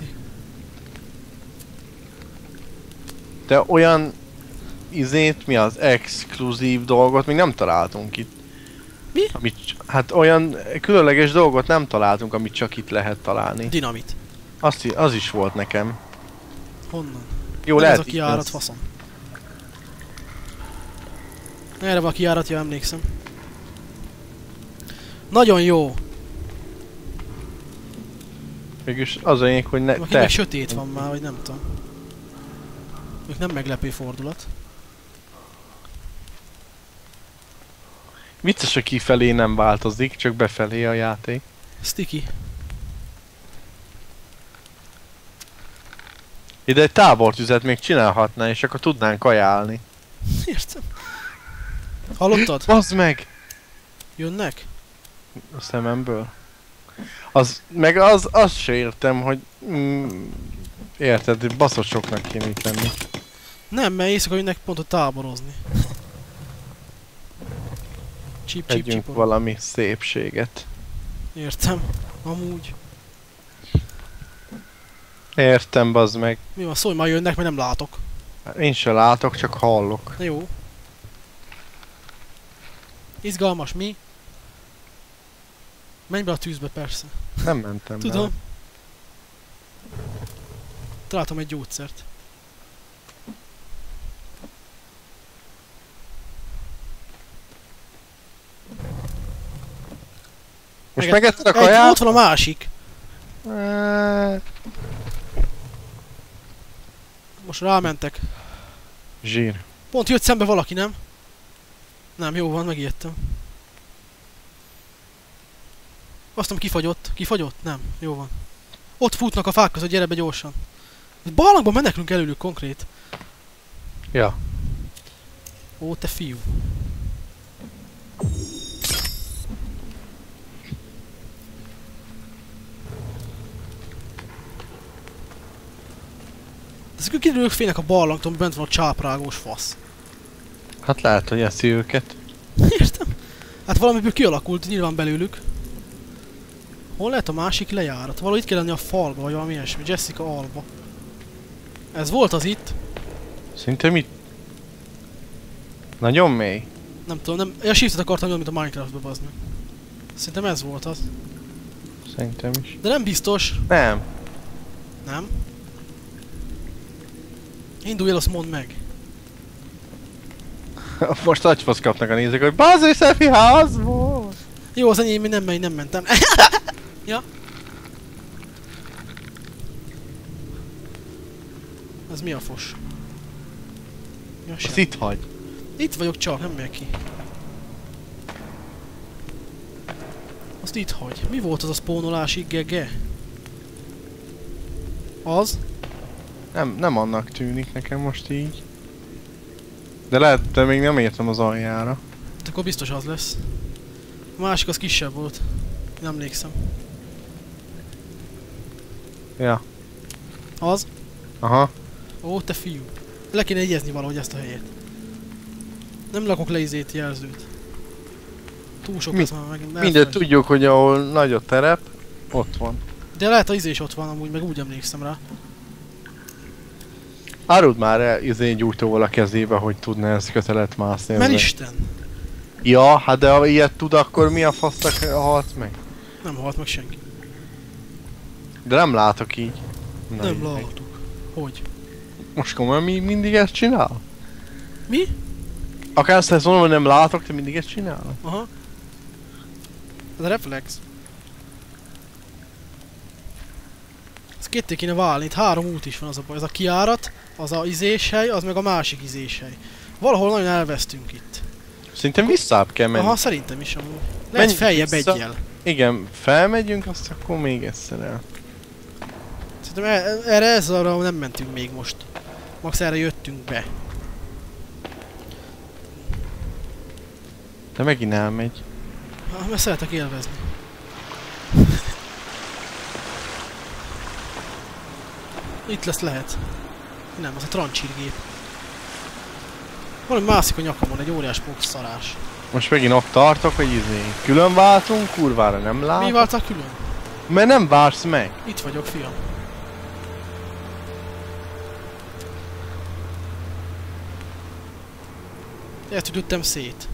De olyan izét, mi az exkluzív dolgot még nem találtunk itt. Mi? Amit, hát olyan különleges dolgot nem találtunk, amit csak itt lehet találni. Dinamit. Azt, i- az is volt nekem. Honnan? Jó, Nem lehet ez a kiárat, faszom. Erre van a kiáratja, emlékszem. Nagyon jó. Mégis az a lényeg, hogy ne... Aki te. meg sötét van már, vagy nem tudom. Még nem meglepő fordulat. Vicces, hogy kifelé nem változik, csak befelé a játék. Sticky. Ide egy tábortüzet még csinálhatná, és akkor tudnánk kajálni. Értem. Hallottad? Bazd meg! Jönnek? A szememből. Az, meg az, azt se értem, hogy... Mm, érted, baszott soknak kéne itt lenni. Nem, mert éjszaka jönnek pont ott táborozni. Csip, csip, Együnk csip. valami szépséget. Értem. Amúgy. Értem, bazd meg. Mi van, szólj, már jönnek, mert nem látok. Én se látok, csak hallok. Na jó. Izgalmas, mi? Menj be a tűzbe, persze. Nem mentem Tudom. bele. Találtam egy gyógyszert. Most Meget- megetted a Egy, kaját? ott van a másik. Eee, Most rámentek. Zsír. Pont jött szembe valaki, nem? Nem, jó van, megijedtem. Azt nem kifagyott. Kifagyott? Nem. Jó van. Ott futnak a fák között, gyere be gyorsan. Barlangban menekülünk előlük konkrét. Ja. Ó, te fiú. Ezek kiderülök félnek a barlangtól, bent van a csáprágós fasz. Hát lehet, hogy eszi őket. Értem? Hát valamiből kialakult nyilván belőlük. Hol lehet a másik lejárat? Valahogy itt kell lenni a falba, vagy valami ilyesmi. Jessica Alba. Ez volt az itt. Szinte mit? Nagyon mély. Nem tudom, nem... Ja, shiftet akartam jönni, mint a Minecraftba, bazd meg. Szerintem ez volt az. Szerintem is. De nem biztos. Nem. Nem? Indulj el, azt mondd meg. Most agyfasz kapnak a nézők, hogy bazzi, Szefi ház volt! Jó, az enyém, én nem megy, nem mentem. Ja. Ez mi a fos? Ja, Azt semmi. itt hagy. Itt vagyok csak, nem megyek ki. Azt itt hagy. Mi volt az a spawnolási gege? Az? Nem, nem annak tűnik nekem most így. De lehet, de még nem értem az aljára. Hát akkor biztos az lesz. A másik az kisebb volt. Nem emlékszem. Ja. Az? Aha. Ó, te fiú. Le kéne jegyezni valahogy ezt a helyet. Nem lakok le izét, jelzőt. Túl sok Mi? lesz már megint. Mindegy, elfelejtsd. tudjuk, hogy ahol nagy a terep, ott van. De lehet a izé is ott van amúgy, meg úgy emlékszem rá. Áruld már el izé gyújtóval a kezébe, hogy tudna ezt kötelet mászni. Mert ezzel. Isten! Ja, hát de ha ilyet tud, akkor mi a fasznak halt meg? Nem halt meg senki. De nem látok így. Na, Nem így. láttuk. Hogy? Most komolyan mi mindig ezt csinál? Mi? Akár azt mondom, hogy nem látok, te mindig ezt csinálod? Aha. Ez a reflex. Ez ketté kéne válni, itt három út is van az a baj. Ez a kiárat, az a izéshely, az meg a másik izéshely. Valahol nagyon elvesztünk itt. Szerintem visszább kell menni. Aha, szerintem is amúgy. Lehet Menjünk feljebb vissza. egyel. Igen, felmegyünk, azt akkor még egyszer el. Szerintem e- erre ez arra nem mentünk még most. Max erre jöttünk be. De megint elmegy. Ha, mert szeretek élvezni. Itt lesz lehet. Nem, az a trancsírgép. Valami mászik a nyakamon, egy óriás pók szarás. Most megint ott tartok, hogy izé. Külön váltunk, kurvára nem látok. Mi váltál külön? Mert nem vársz meg. Itt vagyok, fiam. Ezt ütöttem szét.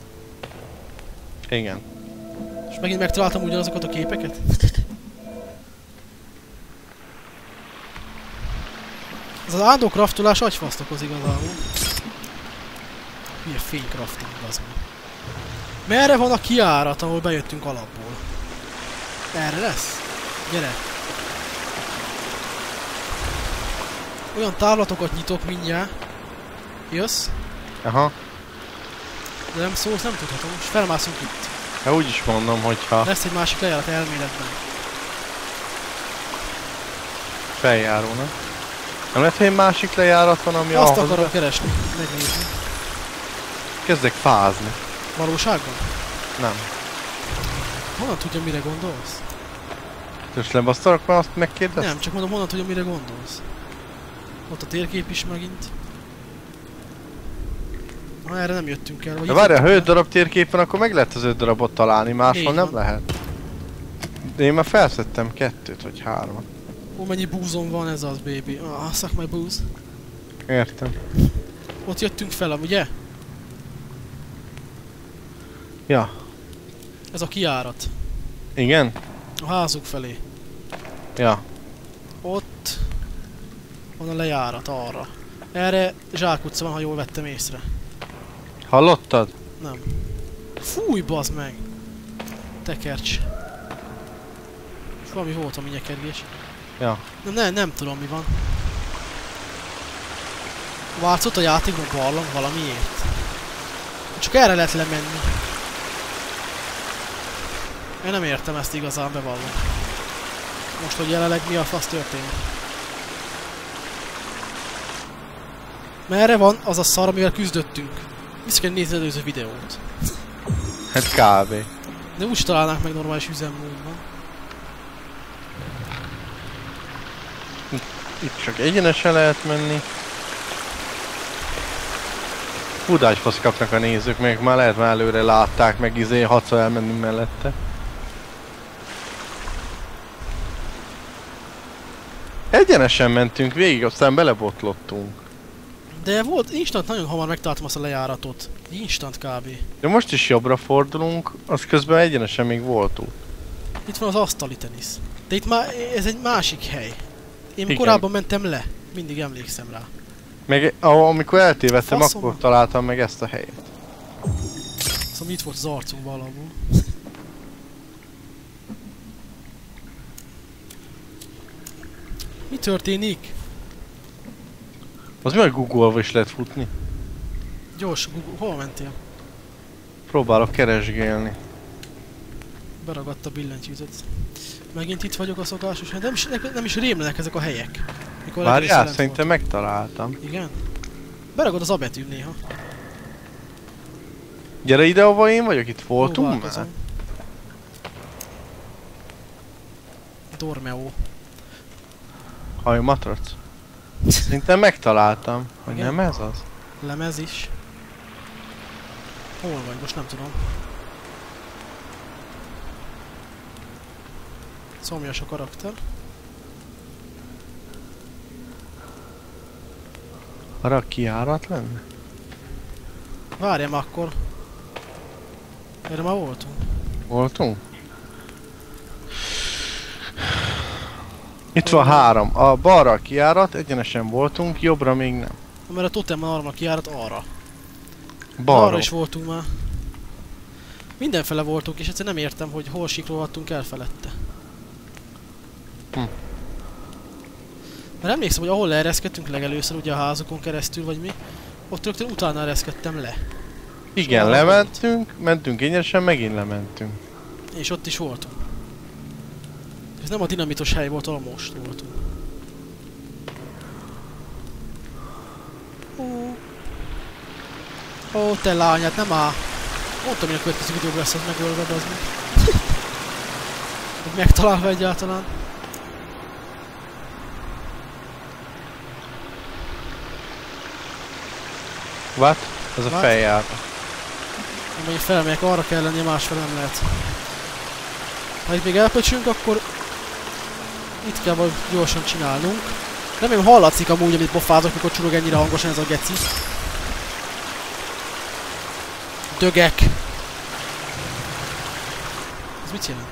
Igen. És megint megtaláltam ugyanazokat a képeket? Ez az áldó craftolás agyfasztokoz igazából. Milyen fénycrafting az mi. Merre van a kiárat, ahol bejöttünk alapból? Erre lesz? Gyere! Olyan távlatokat nyitok mindjárt. Jössz? Aha. De nem szólsz, nem tudhatom. És felmászunk itt. Hát úgy is mondom, hogyha Lesz egy másik lejárat elméletben. feljárónak. Nem lehet, hogy egy másik lejárat van, ami Azt ahhoz akarom be- keresni, megnézni. Kezdek fázni. Valóságban? Nem. Honnan tudja, mire gondolsz? Most lebasztalak, mert azt megkérdeztem? Nem, csak mondom, honnan tudja, mire gondolsz. Ott a térkép is megint. Ha erre nem jöttünk el. Vagy De itt várjál, ha jöttünk öt darab térkép van, akkor meg lehet az öt darabot találni, máshol Négy nem van. lehet. De én már felszedtem kettőt, vagy hármat. Ó, mennyi búzom van ez az, baby. Ah, suck my booze. Értem. Ott jöttünk fel, ugye? Ja. Ez a kiárat. Igen? A házuk felé. Ja. Ott van a lejárat arra. Erre zsákutca van, ha jól vettem észre. Hallottad? Nem. Fúj, bazd meg! Tekercs. És valami volt a minyekergés. Ja. Nem, nem, nem tudom mi van. Változott a játékban barlang valamiért. Csak erre lehet lemenni. Én nem értem ezt igazán, bevallom. Most, hogy jelenleg mi a fasz történik. Merre van az a szar, amivel küzdöttünk? Vissza kell nézni az előző videót. Hát kb. De úgy találnák meg normális üzemmódban. Itt csak egyenesen lehet menni. Húdágyfasz kapnak a nézők, meg már lehet már előre látták, meg izé hatszor elmenni mellette. Egyenesen mentünk végig, aztán belebotlottunk. De volt, instant nagyon hamar megtaláltam azt a lejáratot. Instant kb. De most is jobbra fordulunk, az közben egyenesen még volt út. Itt van az asztali tenisz. De itt már, ez egy másik hely. Én Igen. korábban mentem le. Mindig emlékszem rá. Meg amikor eltévedtem, Faszom. akkor találtam meg ezt a helyet. Szóval itt volt az arcunk valahol. Mi történik? Az mi, hogy Google-val is lehet futni? Gyors, Google, hol mentél? Próbálok keresgélni. Beragadt a billentyűzet. Megint itt vagyok a szokásos, nem is, nem is rémlenek ezek a helyek. Mikor Várjál, legrész szerintem volt. megtaláltam. Igen? Beragad az A betű néha. Gyere ide, ahova én vagyok, itt voltunk már. Próbálkozom. Dormeo. Haj, matrac. Szerintem megtaláltam, hogy Igen? nem ez az. Lemez is. Hol vagy? Most nem tudom. Szomjas a karakter. Arra kiárat lenne? Várjam akkor. Erre már voltunk. Voltunk? Itt van három. A balra a kiárat, egyenesen voltunk, jobbra még nem. Mert a totem arra kiárat arra. Balra. Arra is voltunk már. Mindenfele voltunk, és egyszerűen nem értem, hogy hol siklódtunk el felette. Hm. Mert emlékszem, hogy ahol leereszkedtünk legelőször, ugye a házokon keresztül, vagy mi, ott rögtön utána ereszkedtem le. Igen, Soha lementünk, mentünk egyenesen, megint lementünk. És ott is voltunk. Ez nem a dinamitos hely volt, ahol most voltunk. Ó, Ó te lányát, nem áll. Mondtam, hogy a következő videóban lesz az megölve, az meg. Hogy megtalálva egyáltalán. What? Ez a What? feljár. Amennyi felmegyek, arra kell lennie, másfele nem lehet. Ha itt még elpöcsünk, akkor itt kell vagy gyorsan csinálnunk. Remélem hallatszik amúgy, amit pofázok, mikor csurog ennyire hangosan ez a geci. Dögek! Ez mit jelent?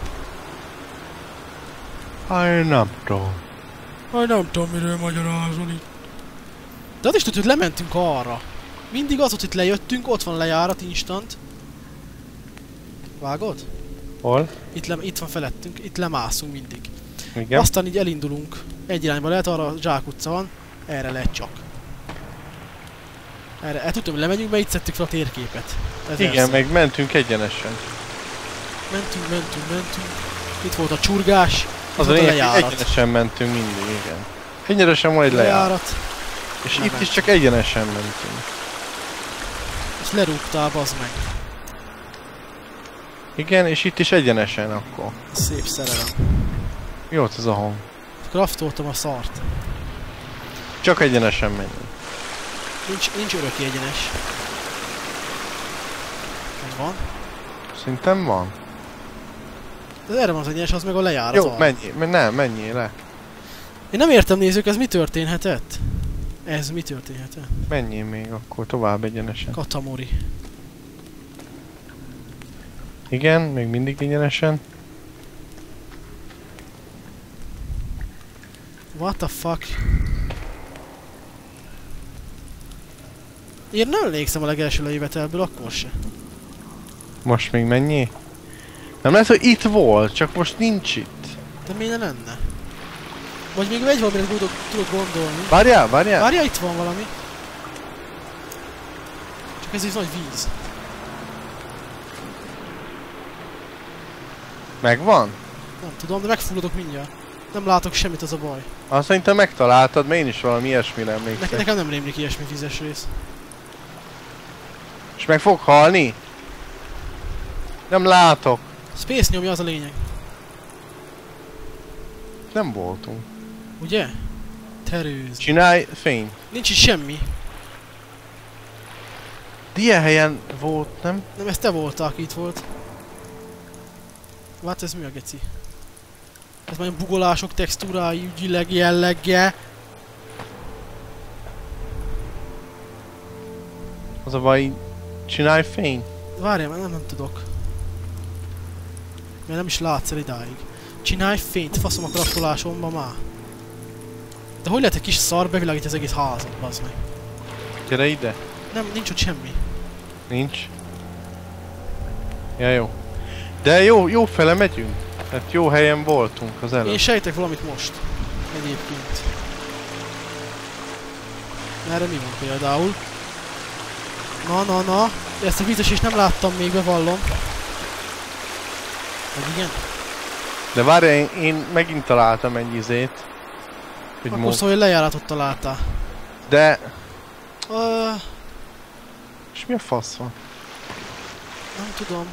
Aj, nem tudom. Aj, nem tudom, miről magyarázol itt. De az is tudod, hogy lementünk arra. Mindig az, hogy itt lejöttünk, ott van a lejárat instant. Vágod? Hol? Itt, le, itt van felettünk, itt lemászunk mindig. Igen. Aztán így elindulunk. Egy irányba lehet, arra a Zsák utca van. Erre lehet csak. Erre, el tudtam, hogy lemegyünk, mert itt szedtük fel a térképet. Igen, Ezerszer. meg mentünk egyenesen. Mentünk, mentünk, mentünk. Itt volt a csurgás. Itt Az a volt a lényeg, hogy lejárat. egyenesen mentünk mindig, igen. Egyenesen van egy lejárat. Lejárat. És Nem itt is ment. csak egyenesen mentünk. És lerúgtál, bazd meg. Igen, és itt is egyenesen akkor. Szép szerelem. Mi volt ez a hang? Craftoltam a szart. Csak egyenesen menjünk. Nincs, nincs öröki egyenes. Vagy van? Szerintem van. De erre van az egyenes, az meg a lejárat. Jó, menjél, men nem, menjél le. Én nem értem, nézzük, ez mi történhetett? Ez mi történhetett? Menjél még akkor tovább egyenesen. Katamori. Igen, még mindig egyenesen. What the fuck? Én nem emlékszem a legelső lejövetelből, akkor se. Most még menjél? Nem lehet, hogy itt volt, csak most nincs itt. De miért ne lenne? Vagy még egy valamire tudok, tudok gondolni. Várjál, várjál! Várja, itt van valami. Csak ez így nagy víz. Megvan? Nem tudom, de megfulladok mindjárt. Nem látok semmit, az a baj. Azt szerintem megtaláltad, mert én is valami ilyesmire Ne emlékszem. nekem nem rémlik ilyesmi vízes rész. És meg fog halni? Nem látok. Space nyomja, az a lényeg. Nem voltunk. Ugye? Terőz. Csinálj fény. Nincs itt semmi. De ilyen helyen volt, nem? Nem, ez te voltál, aki itt volt. Hát ez mi a geci? Ez már bugolások textúrái, ügyileg, jelleggel. Az a baj, csinálj fény. Várjál, mert nem, nem tudok. Mert nem is látsz el idáig. Csinálj fényt, faszom a kraftolásomba már. De hogy lehet egy kis szar bevilágítani az egész házat, bazd meg? Gyere ide. Nem, nincs ott semmi. Nincs. Ja, jó. De jó, jó fele megyünk. Tehát jó helyen voltunk az előtt. Én sejtek valamit most. Egyébként. Erre mi van például? Na, na, na. Ezt a vízes is nem láttam még, bevallom. Vagy igen? De várj, én, én megint találtam egy izét. Hogy Akkor mo- szóval, hogy lejáratot találtál. De... Ö, És mi a fasz van? nem tudom.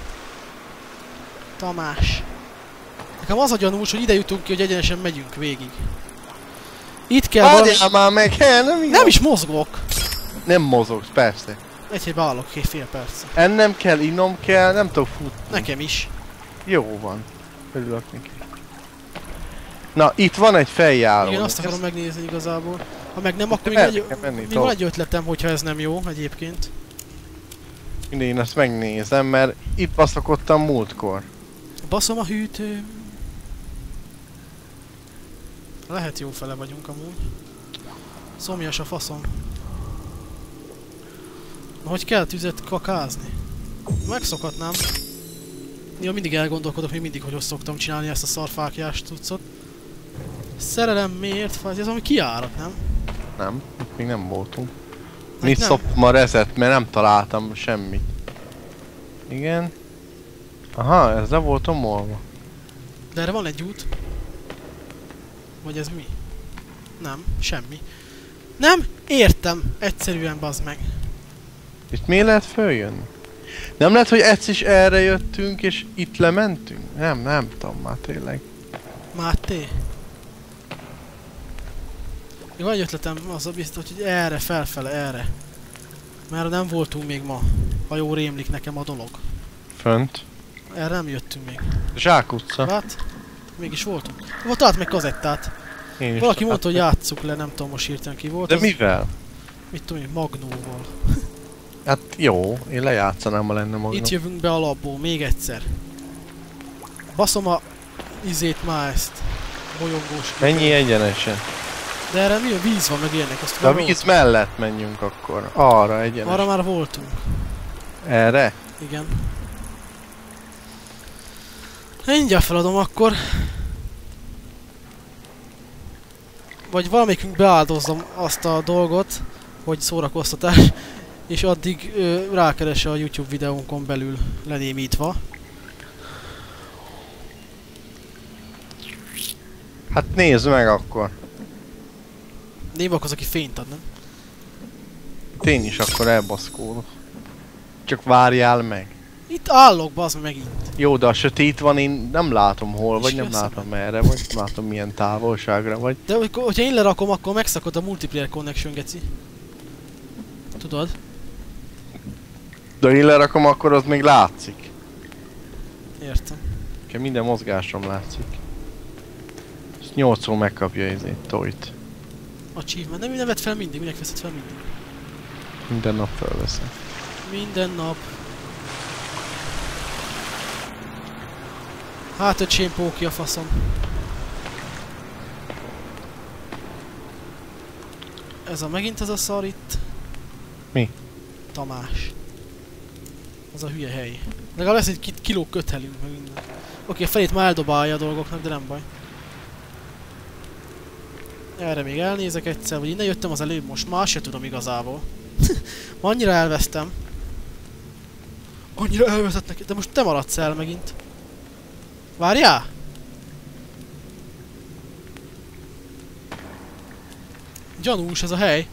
Tamás. Nekem az a gyanús, hogy ide jutunk ki, hogy egyenesen megyünk végig. Itt kell valami... Várjál már meg, hely, nem igaz? Nem is mozgok! Nem mozogsz, persze. Egy helybe állok, két fél perc. Ennem kell, innom kell, nem tudok futni. Nekem is. Jó van. Örülök neki. Na, itt van egy feljáró. Igen, azt akarom megnézni igazából. Ha meg nem, akkor még, el egy, kell menni még tovább. van egy ötletem, hogyha ez nem jó egyébként. Én ezt megnézem, mert itt baszakodtam múltkor. Baszom a hűtőm. Lehet jó fele vagyunk amúgy. Szomjas a faszom. Na, hogy kell tüzet kakázni? Megszokhatnám. Néha mindig elgondolkodok, hogy mindig hogy szoktam csinálni ezt a szarfákjás cuccot. Szerelem miért fáj? Ez valami kiárat, nem? Nem, itt még nem voltunk. Hát Mit nem. szopom a rezet, mert nem találtam semmit. Igen. Aha, ez le volt omolva. De erre van egy út. Vagy ez mi? Nem, semmi. Nem? Értem. Egyszerűen bazd meg. Itt miért lehet följönni? Nem lehet, hogy egyszer is erre jöttünk és itt lementünk? Nem, nem tudom már tényleg. Máté? Még van egy ötletem, az a biztos, hogy erre, felfele, erre. Mert nem voltunk még ma. Ha jól rémlik nekem a dolog. Fönt. Erre nem jöttünk még. Zsákutca. Hát? Mégis voltunk. Volt talált meg kazettát. Én is Valaki mondta, hogy találtam. játsszuk le, nem tudom most hirtelen ki volt. De az, mivel? mit tudom én, Magnóval. Hát jó, én lejátszanám, ha lenne maga. Itt jövünk be alapból, még egyszer. Baszom a izét már ezt. Bolyongós. Mennyi egyenesen? De erre mi a víz van meg ilyenek, azt De a már víz mellett menjünk akkor. Arra egyenes. Arra már voltunk. Erre? Igen. Mindjárt feladom akkor. Vagy valamelyikünk beáldozzam azt a dolgot, hogy szórakoztatás, és addig ö, rákeres a YouTube videónkon belül lenémítva. Hát nézd meg akkor. Némak az, aki fényt ad, nem? Én is akkor elbaszkólok. Csak várjál meg. Itt állok, bazd megint. Jó, de a sötét van, én nem látom hol, És vagy ki nem a szemed? látom merre, vagy nem látom milyen távolságra, vagy... De hogy- hogyha én lerakom, akkor megszakad a multiplayer connection, geci. Tudod? De ha én lerakom, akkor az még látszik. Értem. Nekem minden mozgásom látszik. És nyolcszor megkapja ezért tojt. Achievement. Nem, nem vett fel mindig, minek veszed fel mindig. Minden nap felveszem. Minden nap. Hát öcsém, póki a faszom. Ez a megint ez a szar itt. Mi? Tamás. Az a hülye hely. Legalább lesz egy ki- kiló köthelünk meg minden. Oké, a felét már eldobálja a dolgoknak, de nem baj. Erre még elnézek egyszer, vagy innen jöttem az előbb, most már se tudom igazából. Annyira elvesztem. Annyira elvezetnek, de most te maradsz el megint. Várjál? Gyanús ez a hely.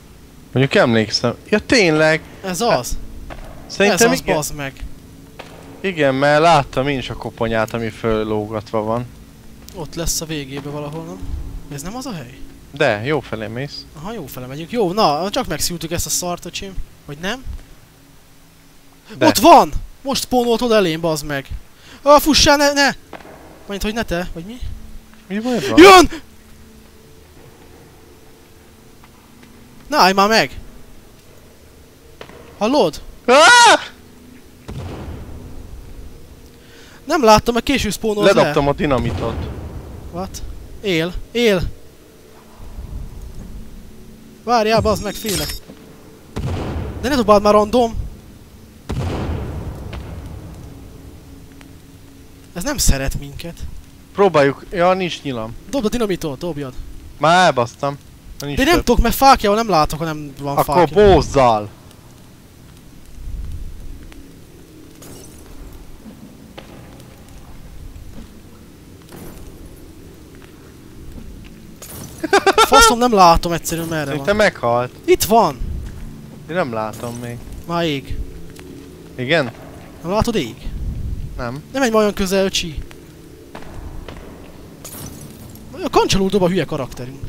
Mondjuk emlékszem. Ja tényleg! Ez az. Szerintem ez az, igen. bazd meg. Igen, mert láttam én is a koponyát, ami föllógatva van. Ott lesz a végébe valahol, nem? Ez nem az a hely? De, jó felé mész. Aha, jó fele megyünk. Jó, na, csak megszívtuk ezt a szart, öcsém. Vagy nem? De. Ott van! Most spawnolt oda elém, bazd meg. Ah, fussál, ne, ne! Majd, hogy ne te, vagy mi? Mi baj van? Jön! Na, állj már meg! Hallod? Ah! Nem láttam, mert késő spawnolt le. Ledobtam a dinamitot. What? Él, él! Várjál, bazd meg, félek. De ne dobáld már random! Ez nem szeret minket. Próbáljuk. Ja, nincs nyilam. Dobd a dinamitot, dobjad. Már elbasztam. Nincs De nem több. tudok, mert fákjával nem látok, ha nem van Akkor fákja. bózzal. Faszom, nem látom egyszerűen merre Szerintem van. meghalt. Itt van! Én nem látom még. Már ég. Igen? Nem látod, ég? Nem. Nem menj már olyan közel, öcsi. A kancsalul dob a hülye karakterünk.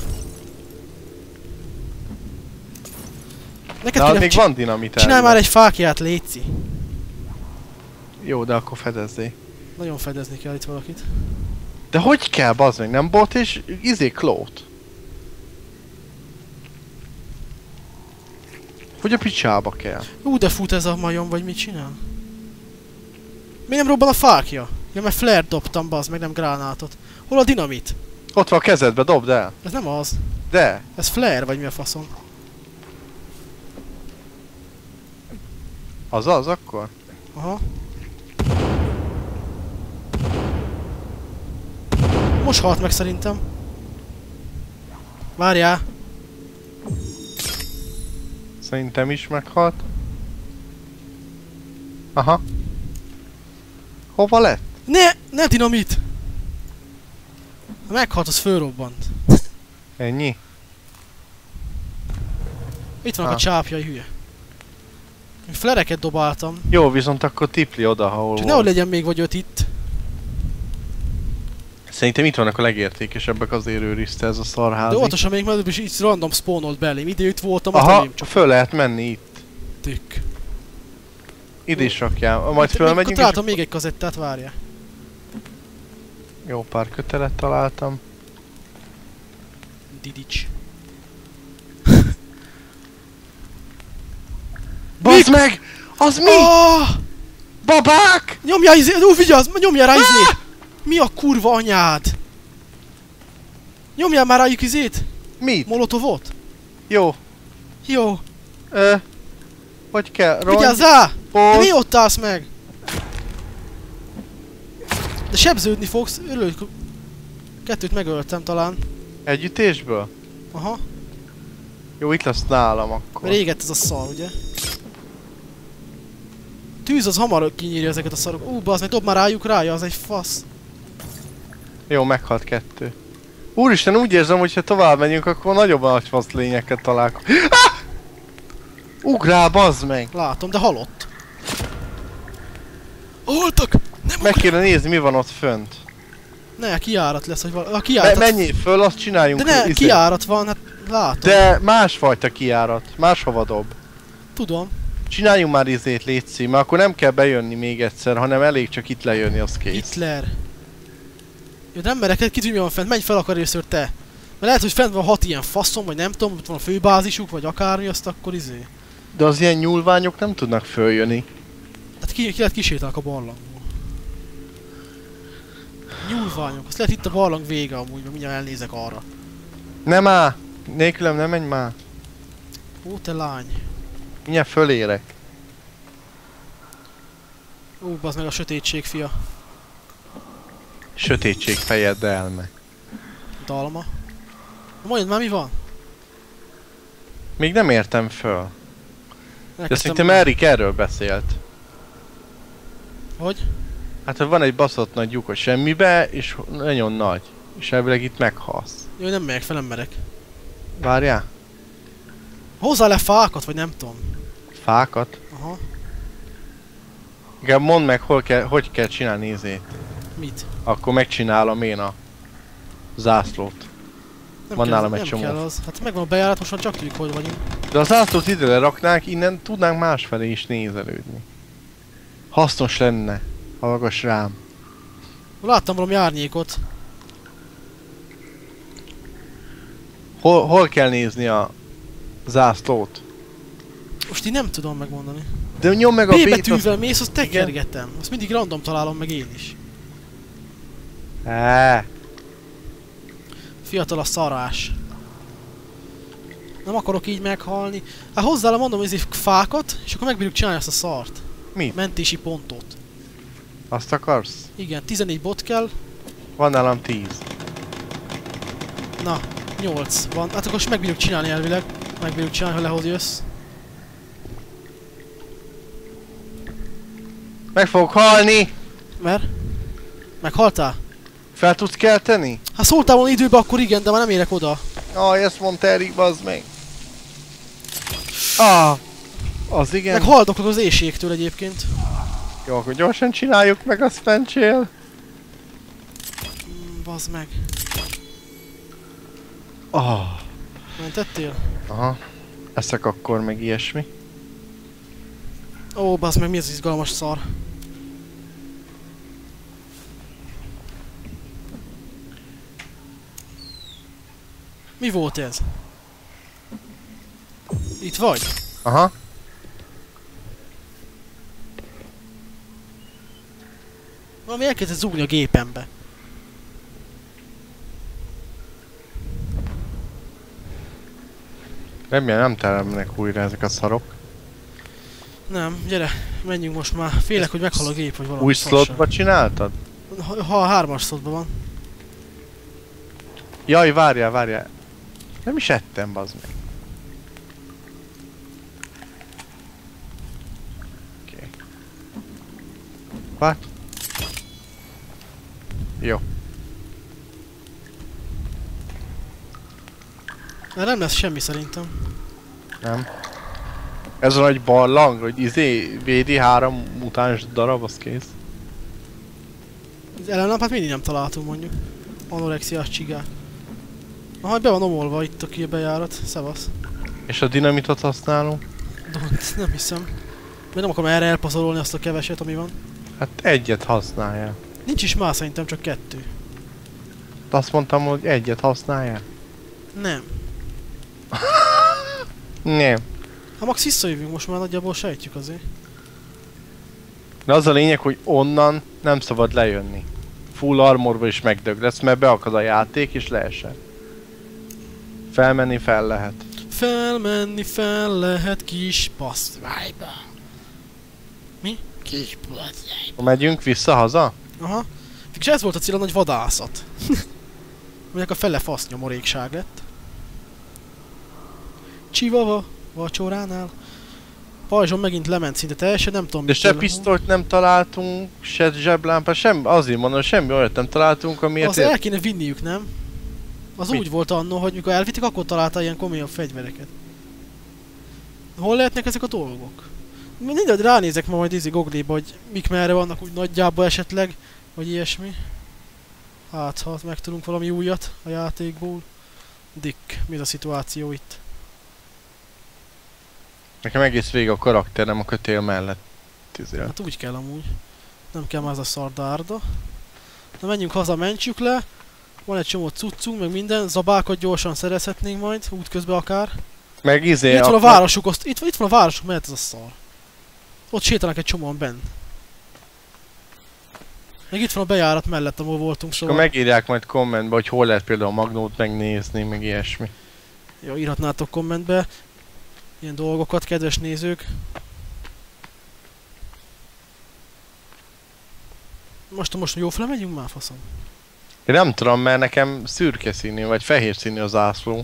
Neked De kéne még csi- van dinamit. Csinálj elvileg. már egy fákját, léci. Jó, de akkor fedezzé. Nagyon fedezni kell itt valakit. De hogy kell, bazd meg? Nem bot és izé klót? Hogy a picsába kell? Ú, de fut ez a majom, vagy mit csinál? Miért nem robban a fákja? Ja, mert flare dobtam, bazd meg, nem gránátot. Hol a dinamit? Ott van a kezedbe, dobd el. Ez nem az. De. Ez flare, vagy mi a faszom? Az az akkor? Aha. Most halt meg szerintem. Várjál. Szerintem is meghalt. Aha. Hova lett? Ne! Ne dinamit! Ha meghalt, az fölrobbant. Ennyi? Itt vannak a Ah. csápjai, hülye. Én flereket dobáltam. Jó, viszont akkor tipli oda, ha hol Csak volt. nehogy legyen még vagy öt itt. Szerintem itt vannak a legértékesebbek, azért őrizte ez a szarházi. De óvatosan még előbb is így random spawnolt belém. Ide itt voltam, ott Aha, elém csak föl lehet menni itt. tük. Ide is rakjál. Majd Itt- fölmegyünk Még és... találtam még egy kazettát, várja. Jó pár kötelet találtam. Didics. Bazd meg! Az mi? Oh! Babák! Nyomjál izé, ú, vigyázz, nyomjál rá izé! Mi a kurva anyád? Nyomjál már rájuk izét! Mit? Molotovot? Jó. Jó, Ö... Hogy kell? Rongy? vigyázz rá! De Pont. mi ott állsz meg? De sebződni fogsz, örülök. Kettőt megöltem talán. Együttésből? Aha, Jó, itt lesz nálam akkor. mert égett ez a szar, ugye? Tűz az hamar kinyírja ezeket a szarok. Ú, bazd meg, dob már rájuk rája, az egy fasz. Jó, meghalt kettő. Úristen, úgy érzem, hogy ha tovább megyünk, akkor nagyobb nagy fasz lényeket találkozunk. Ah! Ugrál, bazd meg! Látom, de halott. Haltak! Nem Meg kéne nézni, mi van ott fönt. Ne, kiárat lesz, hogy valami. A Me kiárat. menjél föl, azt csináljunk. De ne, izé. kiárat van, hát látom. De másfajta kiárat. Máshova dob. Tudom. Csináljunk már izét, létszi, mert akkor nem kell bejönni még egyszer, hanem elég csak itt lejönni, az kész. Hitler. Jó, nem merek, ki tudja, mi van fent, menj fel akar először te. Mert lehet, hogy fent van hat ilyen faszom, vagy nem tudom, ott van a főbázisuk, vagy akármi, azt akkor izé. De az ilyen nyúlványok nem tudnak följönni. Hát ki, ki lehet kisétálnak a barlangból. Nyúlványok, azt lehet itt a barlang vége amúgy, mert mindjárt elnézek arra. Nem áll! Nélkülem nem menj már! Ó, te lány. Mindjárt fölérek. Ó, bazd meg a sötétség, fia. Sötétség fejeddel meg. Dalma. Na mondjad már, mi van? Még nem értem föl. De Elkezdtem szerintem már- Erik erről beszélt. Hogy? Hát, hogy van egy baszott nagy lyuk a semmibe, és nagyon nagy. És elvileg itt meghalsz. Jó, nem megyek fel, nem merek. Várjál? Hozzá le fákat, vagy nem tudom. Fákat? Aha. Igen, mondd meg, hol kell, hogy kell csinálni izét. Mit? Akkor megcsinálom én a zászlót. Nem Van kell, nálam egy nem csomó. kell az. Hát megvan a bejárat, most már csak tudjuk, hogy vagyunk. De a zászlót ide leraknánk, innen tudnánk másfelé is nézelődni. Hasznos lenne. Hallgass rám. Láttam valami árnyékot. Hol, hol kell nézni a zászlót? Most így nem tudom megmondani. De nyom meg a B B-t, betűvel mész, azt tekergetem. Azt mindig random találom meg én is. Eee. Fiatal a szarás. Nem akarok így meghalni. Hát hozzá mondom, hogy fákat, és akkor megbírjuk csinálni ezt a szart. Mit? Mentési pontot. Azt akarsz? Igen, tizennégy bot kell. Van nálam tíz. Na, nyolc van. Hát akkor most megbírjuk csinálni elvileg. Megbírjuk csinálni, ha lehoz jössz. Meg fogok halni! Mert? Meghaltál? Fel tudsz kelteni? Ha szóltál volna időbe, akkor igen, de már nem érek oda. Ah, ezt mondta Erik, bazd meg. Ah! Az igen. Meg haldoklok az éjségtől egyébként. Jó, akkor gyorsan csináljuk meg a Spencsel. Mm, bazd meg. Ah. Mentettél? Aha. Eszek akkor meg ilyesmi. Ó, bazd meg, mi ez az izgalmas szar? Mi volt ez? Itt vagy? Aha. Valami elkezdett zúgni a gépembe. Remélem nem teremnek újra ezek a szarok. Nem, gyere, menjünk most már. Félek, hogy meghal a gép, vagy valami Új szarság. slotba csináltad? Ha, ha a hármas slotban van. Jaj, várjál, várjál. Nem is ettem, bazd meg. Oké. Okay. What? Jó. De nem lesz semmi szerintem. Nem. Ez a nagy barlang, hogy izé, vé dé három mutáns darab, az kész. Az ellenlámpát mindig nem találtunk mondjuk. Anorexiás csigák. Aha, be van omolva itt a bejárat. Szevasz. És a dinamitot használunk? Don't, nem hiszem. Mert nem akarom erre elpazarolni azt a keveset, ami van. Hát egyet használja. Nincs is már szerintem, csak kettő. Azt mondtam, hogy egyet használja. Nem. Nem. Ha max visszajövünk, most már nagyjából sejtjük azért. De az a lényeg, hogy onnan nem szabad lejönni. Full armorba is megdög lesz, mert beakad a játék és leesel. Felmenni fel lehet. Felmenni fel lehet kis passzvájba. Mi? Kis passzvájba. Megyünk vissza haza? Aha. És ez volt a cél, a nagy vadászat. Aminek a fele fasz nyomorékság lett. Csivava, vacsoránál. Pajzson megint lement szinte teljesen, nem tudom De mit se tőle. pisztolyt nem találtunk, se zseblámpát, semmi, azért mondom, semmi olyat nem találtunk, amiért Az ér... el kéne vinniük, nem? Az Mit? úgy volt annó, hogy mikor elvitték, akkor találta ilyen komolyabb fegyvereket. Hol lehetnek ezek a dolgok? Mindegy, ránézek ma majd izi Google-ba, hogy mik merre vannak úgy nagyjából esetleg, vagy ilyesmi. Hát, ha megtudunk valami újat a játékból. Dick, mi az a szituáció itt? Nekem egész végig a karakterem a kötél mellett tüzél. Hát úgy kell amúgy. Nem kell már az a szardárda. Na menjünk haza, mentsük le. Van egy csomó cuccunk, meg minden. Zabákat gyorsan szerezhetnénk majd, útközben akár. Meg izé... Itt van a városuk, azt, itt, itt van a városuk, mehet ez a szar. Ott sétálnak egy csomóan benn. Meg itt van a bejárat mellett, ahol voltunk, Akkor szóval... megírják majd kommentbe, hogy hol lehet például a magnót megnézni, meg ilyesmi. Jó, írhatnátok kommentbe. Ilyen dolgokat, kedves nézők. Most, most jó fele megyünk már, faszom? Én nem tudom, mert nekem szürke színű, vagy fehér színű az zászló.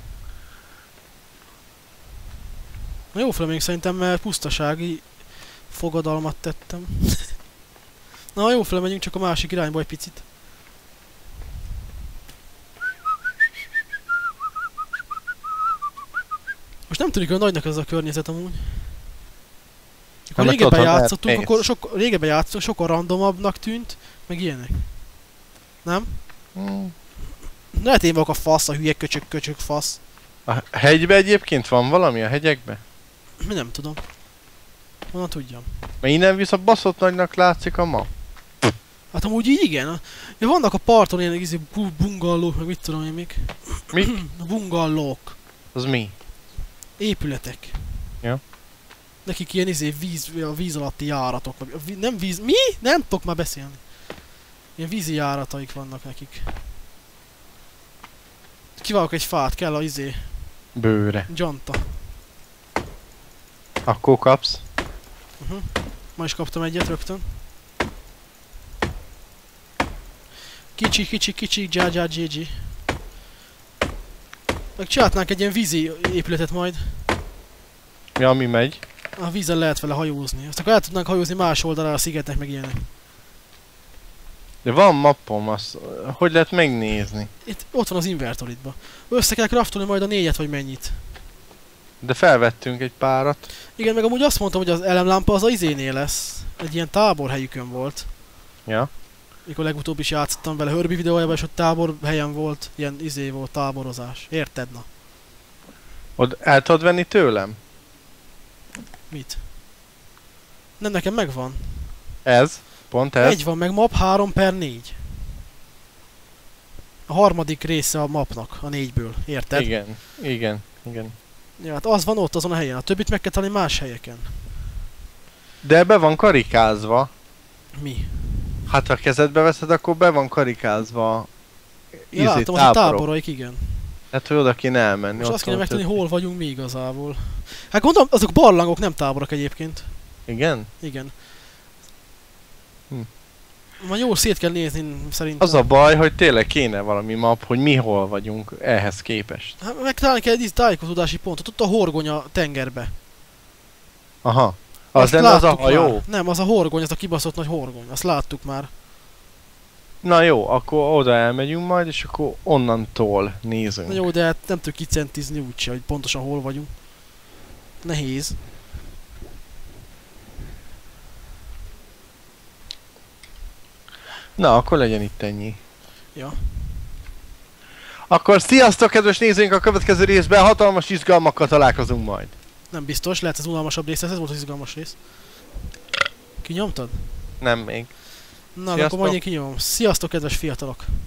Na jó fele megyünk szerintem, mert pusztasági fogadalmat tettem. Na jó fele megyünk, csak a másik irányba egy picit. Most nem tűnik olyan nagynak ez a környezet amúgy. Amikor Hát, régebben ott van, játszottunk, lehet, akkor sok, régebben játszottunk, sokkal randomabbnak tűnt, meg ilyenek. Nem? Hmm. Lehet én vagyok a fasz, a hülye köcsök, köcsök fasz. A hegybe egyébként van valami a hegyekbe? Mi nem tudom. Honnan tudjam. Mert innen viszont baszott nagynak látszik a map. Hát amúgy így igen. Ja, vannak a parton ilyen izé bu- bungallók, meg mit tudom én még. Mi? Bungallók. Az mi? Épületek. Ja. Nekik ilyen izé víz, a víz alatti járatok. Vagy, a ví- nem víz... Mi? Nem tudok már beszélni. Ilyen vízi járataik vannak nekik. Kiválok egy fát, kell a izé... Bőre. Gyanta. Akkor kapsz. Uh-huh. Ma is kaptam egyet rögtön. Kicsi, kicsi, kicsi, dzsá, dzsá, dzsé, dzsé. Meg csinálhatnánk egy ilyen vízi épületet majd. Mi ami megy? A vízen lehet vele hajózni. Azt akkor el tudnánk hajózni más oldalára a szigetnek, meg ilyenek. De van mappom, azt hogy lehet megnézni? Itt, ott van az inventoridba. Össze kell craftolni majd a négyet, vagy mennyit. De felvettünk egy párat. Igen, meg amúgy azt mondtam, hogy az elemlámpa az a izénél lesz. Egy ilyen táborhelyükön volt. Ja. Mikor legutóbb is játszottam vele Herbie videójában, és ott táborhelyen volt. Ilyen izé volt, táborozás. Érted, na? Od el tudod venni tőlem? Mit? Nem, nekem megvan. Ez? Pont ez? Egy van, meg map három per négy. A harmadik része a mapnak, a négyből. Érted? Igen, igen, igen. Ja, hát az van ott azon a helyen. A többit meg kell találni más helyeken. De be van karikázva. Mi? Hát ha kezedbe veszed, akkor be van karikázva. Ja, látom, az a táboroik, igen. Hát, hogy oda kéne elmenni. Most azt kéne van megtudni, több- hol vagyunk mi igazából. Hát gondolom, azok barlangok, nem táborok egyébként. Igen? Igen. Hm. Már jól szét kell nézni, szerintem. Az a baj, hogy tényleg kéne valami map, hogy mi hol vagyunk ehhez képest. Hát meg találni kell egy tájékozódási pontot, ott a horgonya tengerbe. Aha. Az Azt lenne az a láttuk hajó? már. Nem, az a horgony, az a kibaszott nagy horgony. Azt láttuk már. Na jó, akkor oda elmegyünk majd, és akkor onnantól nézünk. Na jó, de hát nem tudjuk kicentizni úgyse, hogy pontosan hol vagyunk. Nehéz. Na, akkor legyen itt ennyi. Ja. Akkor sziasztok, kedves nézőink! A következő részben hatalmas izgalmakkal találkozunk majd. Nem biztos, lehet ez unalmasabb rész, ez volt az izgalmas rész. Kinyomtad? Nem még. Na, Sziasztok. akkor majd én kinyomom. Sziasztok, kedves fiatalok!